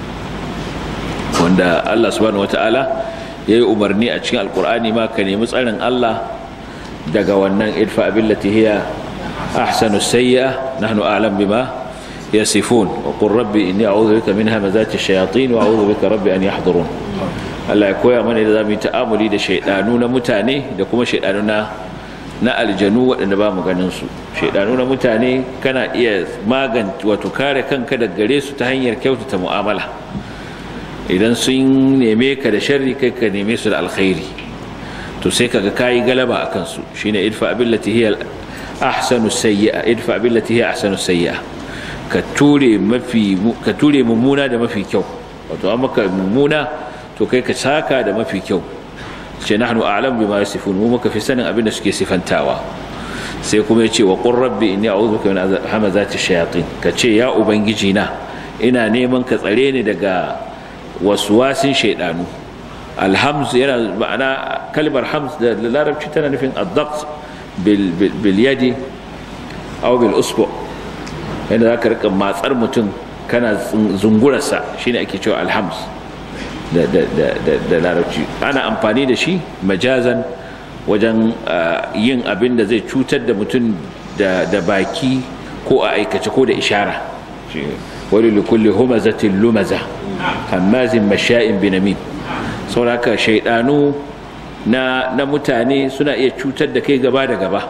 wanda Allah subhanahu wata'ala yayi umarni a cikin alqur'ani ma ka nemi tsarin Allah daga wannan. idfa billati hiya ahsanu sayyi'a nahnu a'lam bima yasifun, wa qur rabbi inni a'udhu bika min hamazati shayatin wa a'udhu bika rabbi an yahdurun. Allah ya koya mana da zamu yi ta'amuli da shaydanu na mutane da kuma shaydanu na na aljanu waɗanda ba mu ganin su. Shaydanu na mutane kana iya magance, wato kare kanka daga gare su ta hanyar kyautata mu'amala. Idan sun neme ka da sharri, kai ka neme su da alkhairi, to sai kaga kai galaba akan su. Shine idfa billati hiya ahsanu sayyi'a, idfa billati hiya ahsanu sayyi'a, ka ture mafi ka ture mummuna da mafi kyau. Wato amma ka mummuna to kai ka saka da mafi kyau. Ce nahnu a'lam bima yasifun, mu muka fi sanin abin da suke sifantawa. Sai kuma yace wa qur rabbi inni a'udhu bika min hamazati shayatin, ka ce ya ubangiji na ina neman ka tsare ni daga waswasin shaydanu. Alhamz yana ma'ana kalmar hamz da larabci tana nufin ad-daqt bil bil yadi aw bil usbu, yana zaka rika matsar mutum kana zungurarsa, shine ake cewa alhamz da da da da larabci. Ana amfani da shi majazan wajen yin abin da zai cutar da mutum da da baki ko a aikace ko da ishara. wali likulli humazatin lumaza hammazin masha'in binamin. sauraka shaidanu na na mutane suna iya cutar da kai gaba da gaba,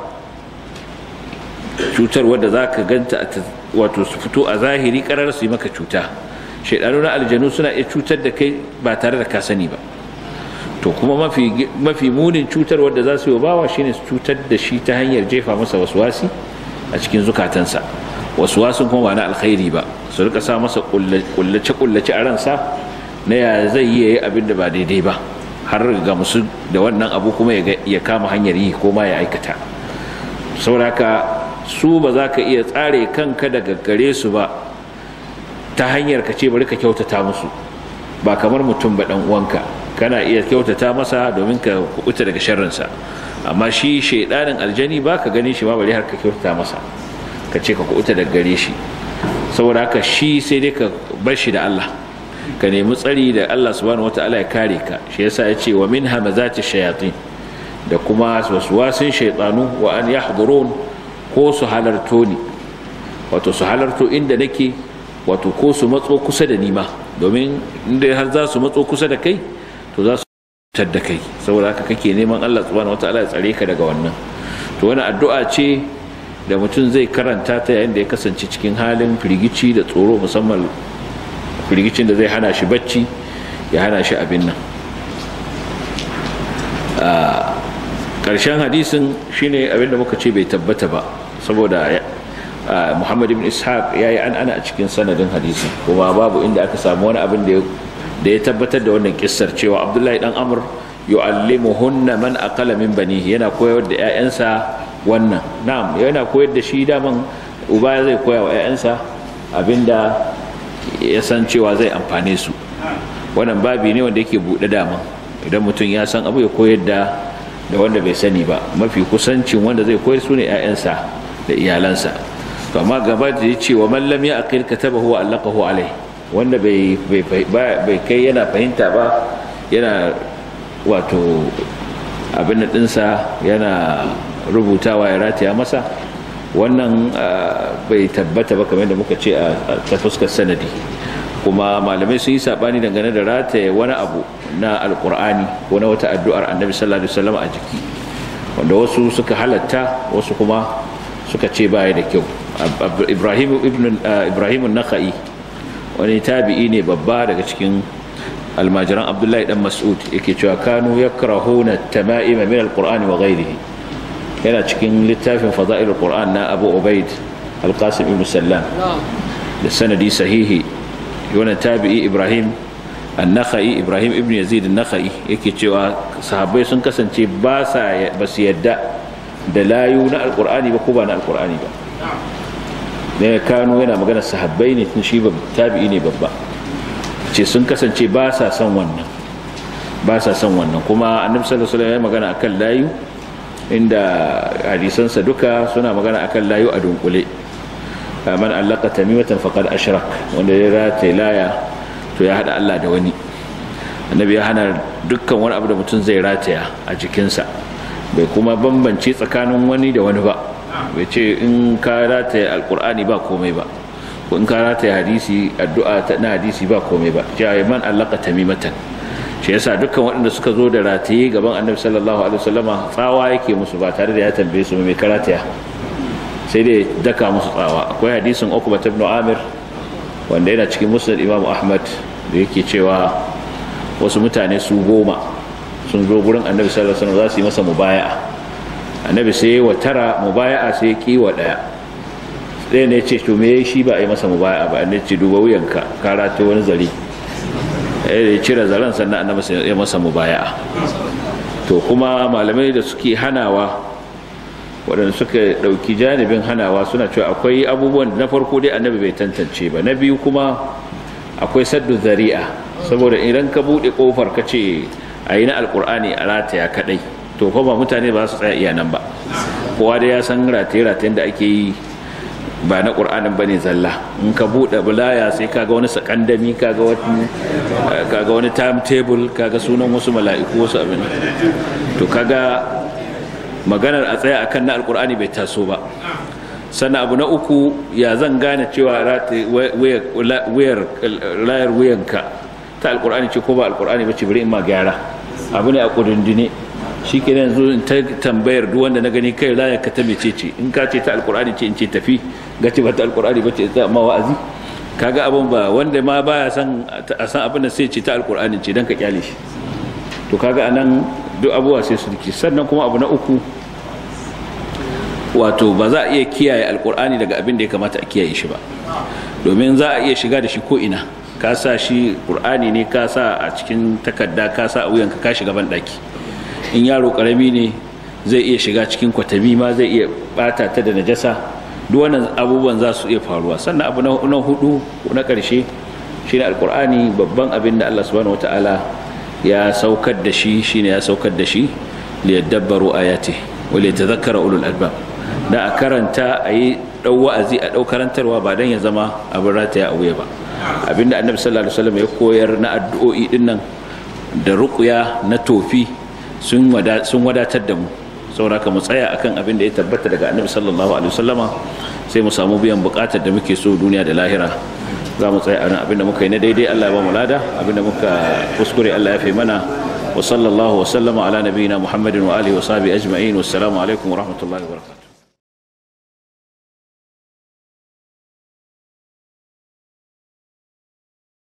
cutar wadda zaka ganta wato su fito a zahiri karar su yi maka cuta. shaidanu na aljanu suna iya cutar da kai ba tare da ka sani ba. to kuma mafi mafi munin cutar wadda za su yi bawa shine su cutar da shi ta hanyar jefa masa waswasi a cikin zukatansa. waswasin kuma ba na alkhairi ba, su rika sa masa kullace kullace a ransa na ya zai yi abin da ba daidai ba, har ga musu da wannan abu kuma ya kama hanyar yi ko ma ya aikata. sauraka su ba za ka iya tsare kanka daga gare su ba ta hanyar ka ce bari ka kyautata musu, ba kamar mutum ba dan uwanka, kana iya kyautata masa domin ka kubuta daga sharrinsa. amma shi shaidanin aljani ba ka gani shi ma bari har ka kyautata masa ka ce ka kubuta daga gare shi. saboda haka shi sai dai ka bar shi da Allah, ka nemi tsari da Allah subhanahu wataala ya kare ka. shi yasa ya ce wa min hamazati shayatin, da kuma waswasin shaytanu, wa an yahdurun, ko su halarto ni, wato su halarto inda nake, wato ko su matso kusa da nima, domin inda har za su matso kusa da kai to za su tar da kai. saboda haka kake neman Allah subhanahu wataala ya tsare ka daga wannan. to wani addu'a ce da mutum zai karanta ta yayin da ya kasance cikin halin firgici da tsoro, musamman firgicin da zai hana shi bacci, ya hana shi abin nan. قد karshen hadisin shine abinda muka ce bai tabbata ba saboda Muhammad ibn Ishaq yayi an ana a cikin sanadin hadisin kuma babu inda aka samu wani abin da da ya tabbatar da wannan kissar cewa Abdullahi dan Amr yu'allimuhunna man aqala min banihi yana koyar da ƴaƴansa wannan na'am yana koyar da shi daman uba zai koya wa ƴaƴansa abinda ya san cewa zai amfane su wannan babi ne wanda yake buɗe dama idan mutum ya san abu ya koyar da da wanda bai sani ba mafi kusancin wanda zai koyar su ne ƴaƴansa da iyalansa to amma gaba da ya ce wa man lam ya'qil katabahu wa allaqahu alai wanda bai bai kai yana fahimta ba yana wato abin da dinsa yana rubutawa ya rataya masa wannan bai tabbata ba kamar da muka ce a ta fuskar sanadi kuma malamai sun yi sabani dangane da rataye wani abu na alkur'ani ko na wata addu'ar annabi sallallahu alaihi wasallam a jiki wanda wasu suka halatta wasu kuma suka ce baya da kyau. Ibrahim ibn Ibrahim an-Nakhai wani tabi'i ne babba daga cikin almajiran Abdullahi dan Mas'ud yake cewa kanu yakrahuna at-tama'im min al-Qur'ani wa ghayrihi yana cikin littafin fada'ilul Qur'an na Abu Ubaid al-Qasim ibn Sallam da sanadi sahihi wannan tabi'i Ibrahim an-Nakhai Ibrahim ibn Yazid an-Nakhai yake cewa sahabbai sun kasance ba sa basu yadda da layu na al-Qur'ani ba ko ba na al-Qur'ani ba ne kanu yana magana sahabbai ne tun shi tabi'i ne babba ce sun kasance ba sa son wannan ba sa son wannan kuma annabi sallallahu alaihi wasallam ya magana akan layu inda hadisansa duka suna magana akan layu a dunkule man allaka tamimatan faqad ashrak wanda ya rata laya to ya hada Allah da wani annabi ya hana dukkan wani abu da mutum zai rataya a jikinsa bai kuma bambance tsakanin wani da wani ba bai ce in ka rataya alqur'ani ba komai ba ko in ka rataya hadisi addu'a ta na hadisi ba komai ba jaye man allaka tamimatan shi yasa dukkan waɗanda suka zo da rataye gaban annabi sallallahu alaihi wasallama tsawa yake musu ba tare da ya tambaye su mai karataya sai dai daka musu tsawa akwai hadisin Uqba ibn Amir wanda yana cikin Musnad Imam Ahmad da yake cewa wasu mutane su goma sun zo gurin annabi sallallahu alaihi wasallam za su yi masa mubaya'a annabi sai wa tara mubaya'a sai ya kiwa daya sai ne ce to me shi ba a yi masa mubaya'a ba annabi ce duba wuyanka ka rataye wani zari ya cire zaren sannan annabi ya masa mubaya'a to kuma malamai da suke hanawa waɗanda suka ɗauki janibin hanawa suna cewa akwai abubuwan na farko dai annabi bai tantance ba na biyu kuma akwai saddu zari'a saboda idan ka buɗe ƙofar ka ce a yi na alƙur'ani a rataya kaɗai to fa ba mutane ba su tsaya iya nan ba kowa da ya san rataye-ratayen da ake yi ba na ƙur'anin ba ne zalla in ka buɗe bulaya sai kaga wani sakandami kaga wani kaga wani timetable kaga sunan wasu mala'iku wasu abin to kaga maganar a tsaya akan na alƙur'ani bai taso ba sannan abu na uku ya zan gane cewa wayar layar wuyanka ta alƙur'ani ce ko ba alƙur'ani ba ce bari in ma gyara abu ne a ƙudundune shi ke yanzu ta tambayar duk wanda na gani kai layar ka ta mece ce in ka ce ta alƙur'ani ce in ce tafi gace ba ta alƙur'ani ba ce ta amma wa'azi kaga abin ba wanda ma baya san a san abin da sai ce ta alƙur'ani ce dan ka kyale shi to kaga anan duk abuwa sai su rike sannan kuma abu na uku wato ba za a iya kiyaye alƙur'ani daga abin da ya kamata a kiyaye shi ba domin za a iya shiga da shi ko ina ka sa shi ƙur'ani ne ka sa a cikin takarda ka sa a wuyanka ka shiga ban daki in yaro karami ne zai iya shiga cikin kwatami ma zai iya bata ta da najasa duk wannan abubuwan za su iya faruwa sannan abu na hudu na karshe shine alqur'ani babban abin da Allah subhanahu wataala ya saukar da shi shine ya saukar da shi li yadabbaru ayati wa li yatadhakkara ulul albab da a karanta ayi dau wa'azi a dau karantarwa ba dan ya zama abin rataya a wuya ba abinda annabi sallallahu alaihi wasallam ya koyar na addu'o'i dinnan da ruqya na tofi sun wadatar da mu saboda mu tsaya akan abin da ya tabbata daga annabi sallallahu alaihi wasallama sai mu samu biyan bukatar da muke so duniya da lahira za mu tsaya anan abin da muka yi na daidai Allah ya ba mu lada abin da muka kuskure Allah ya fi mana wa sallallahu wa sallama ala nabiyina Muhammadin wa alihi wa sahbihi ajma'in wassalamu alaikum wa rahmatullahi wa barakatuh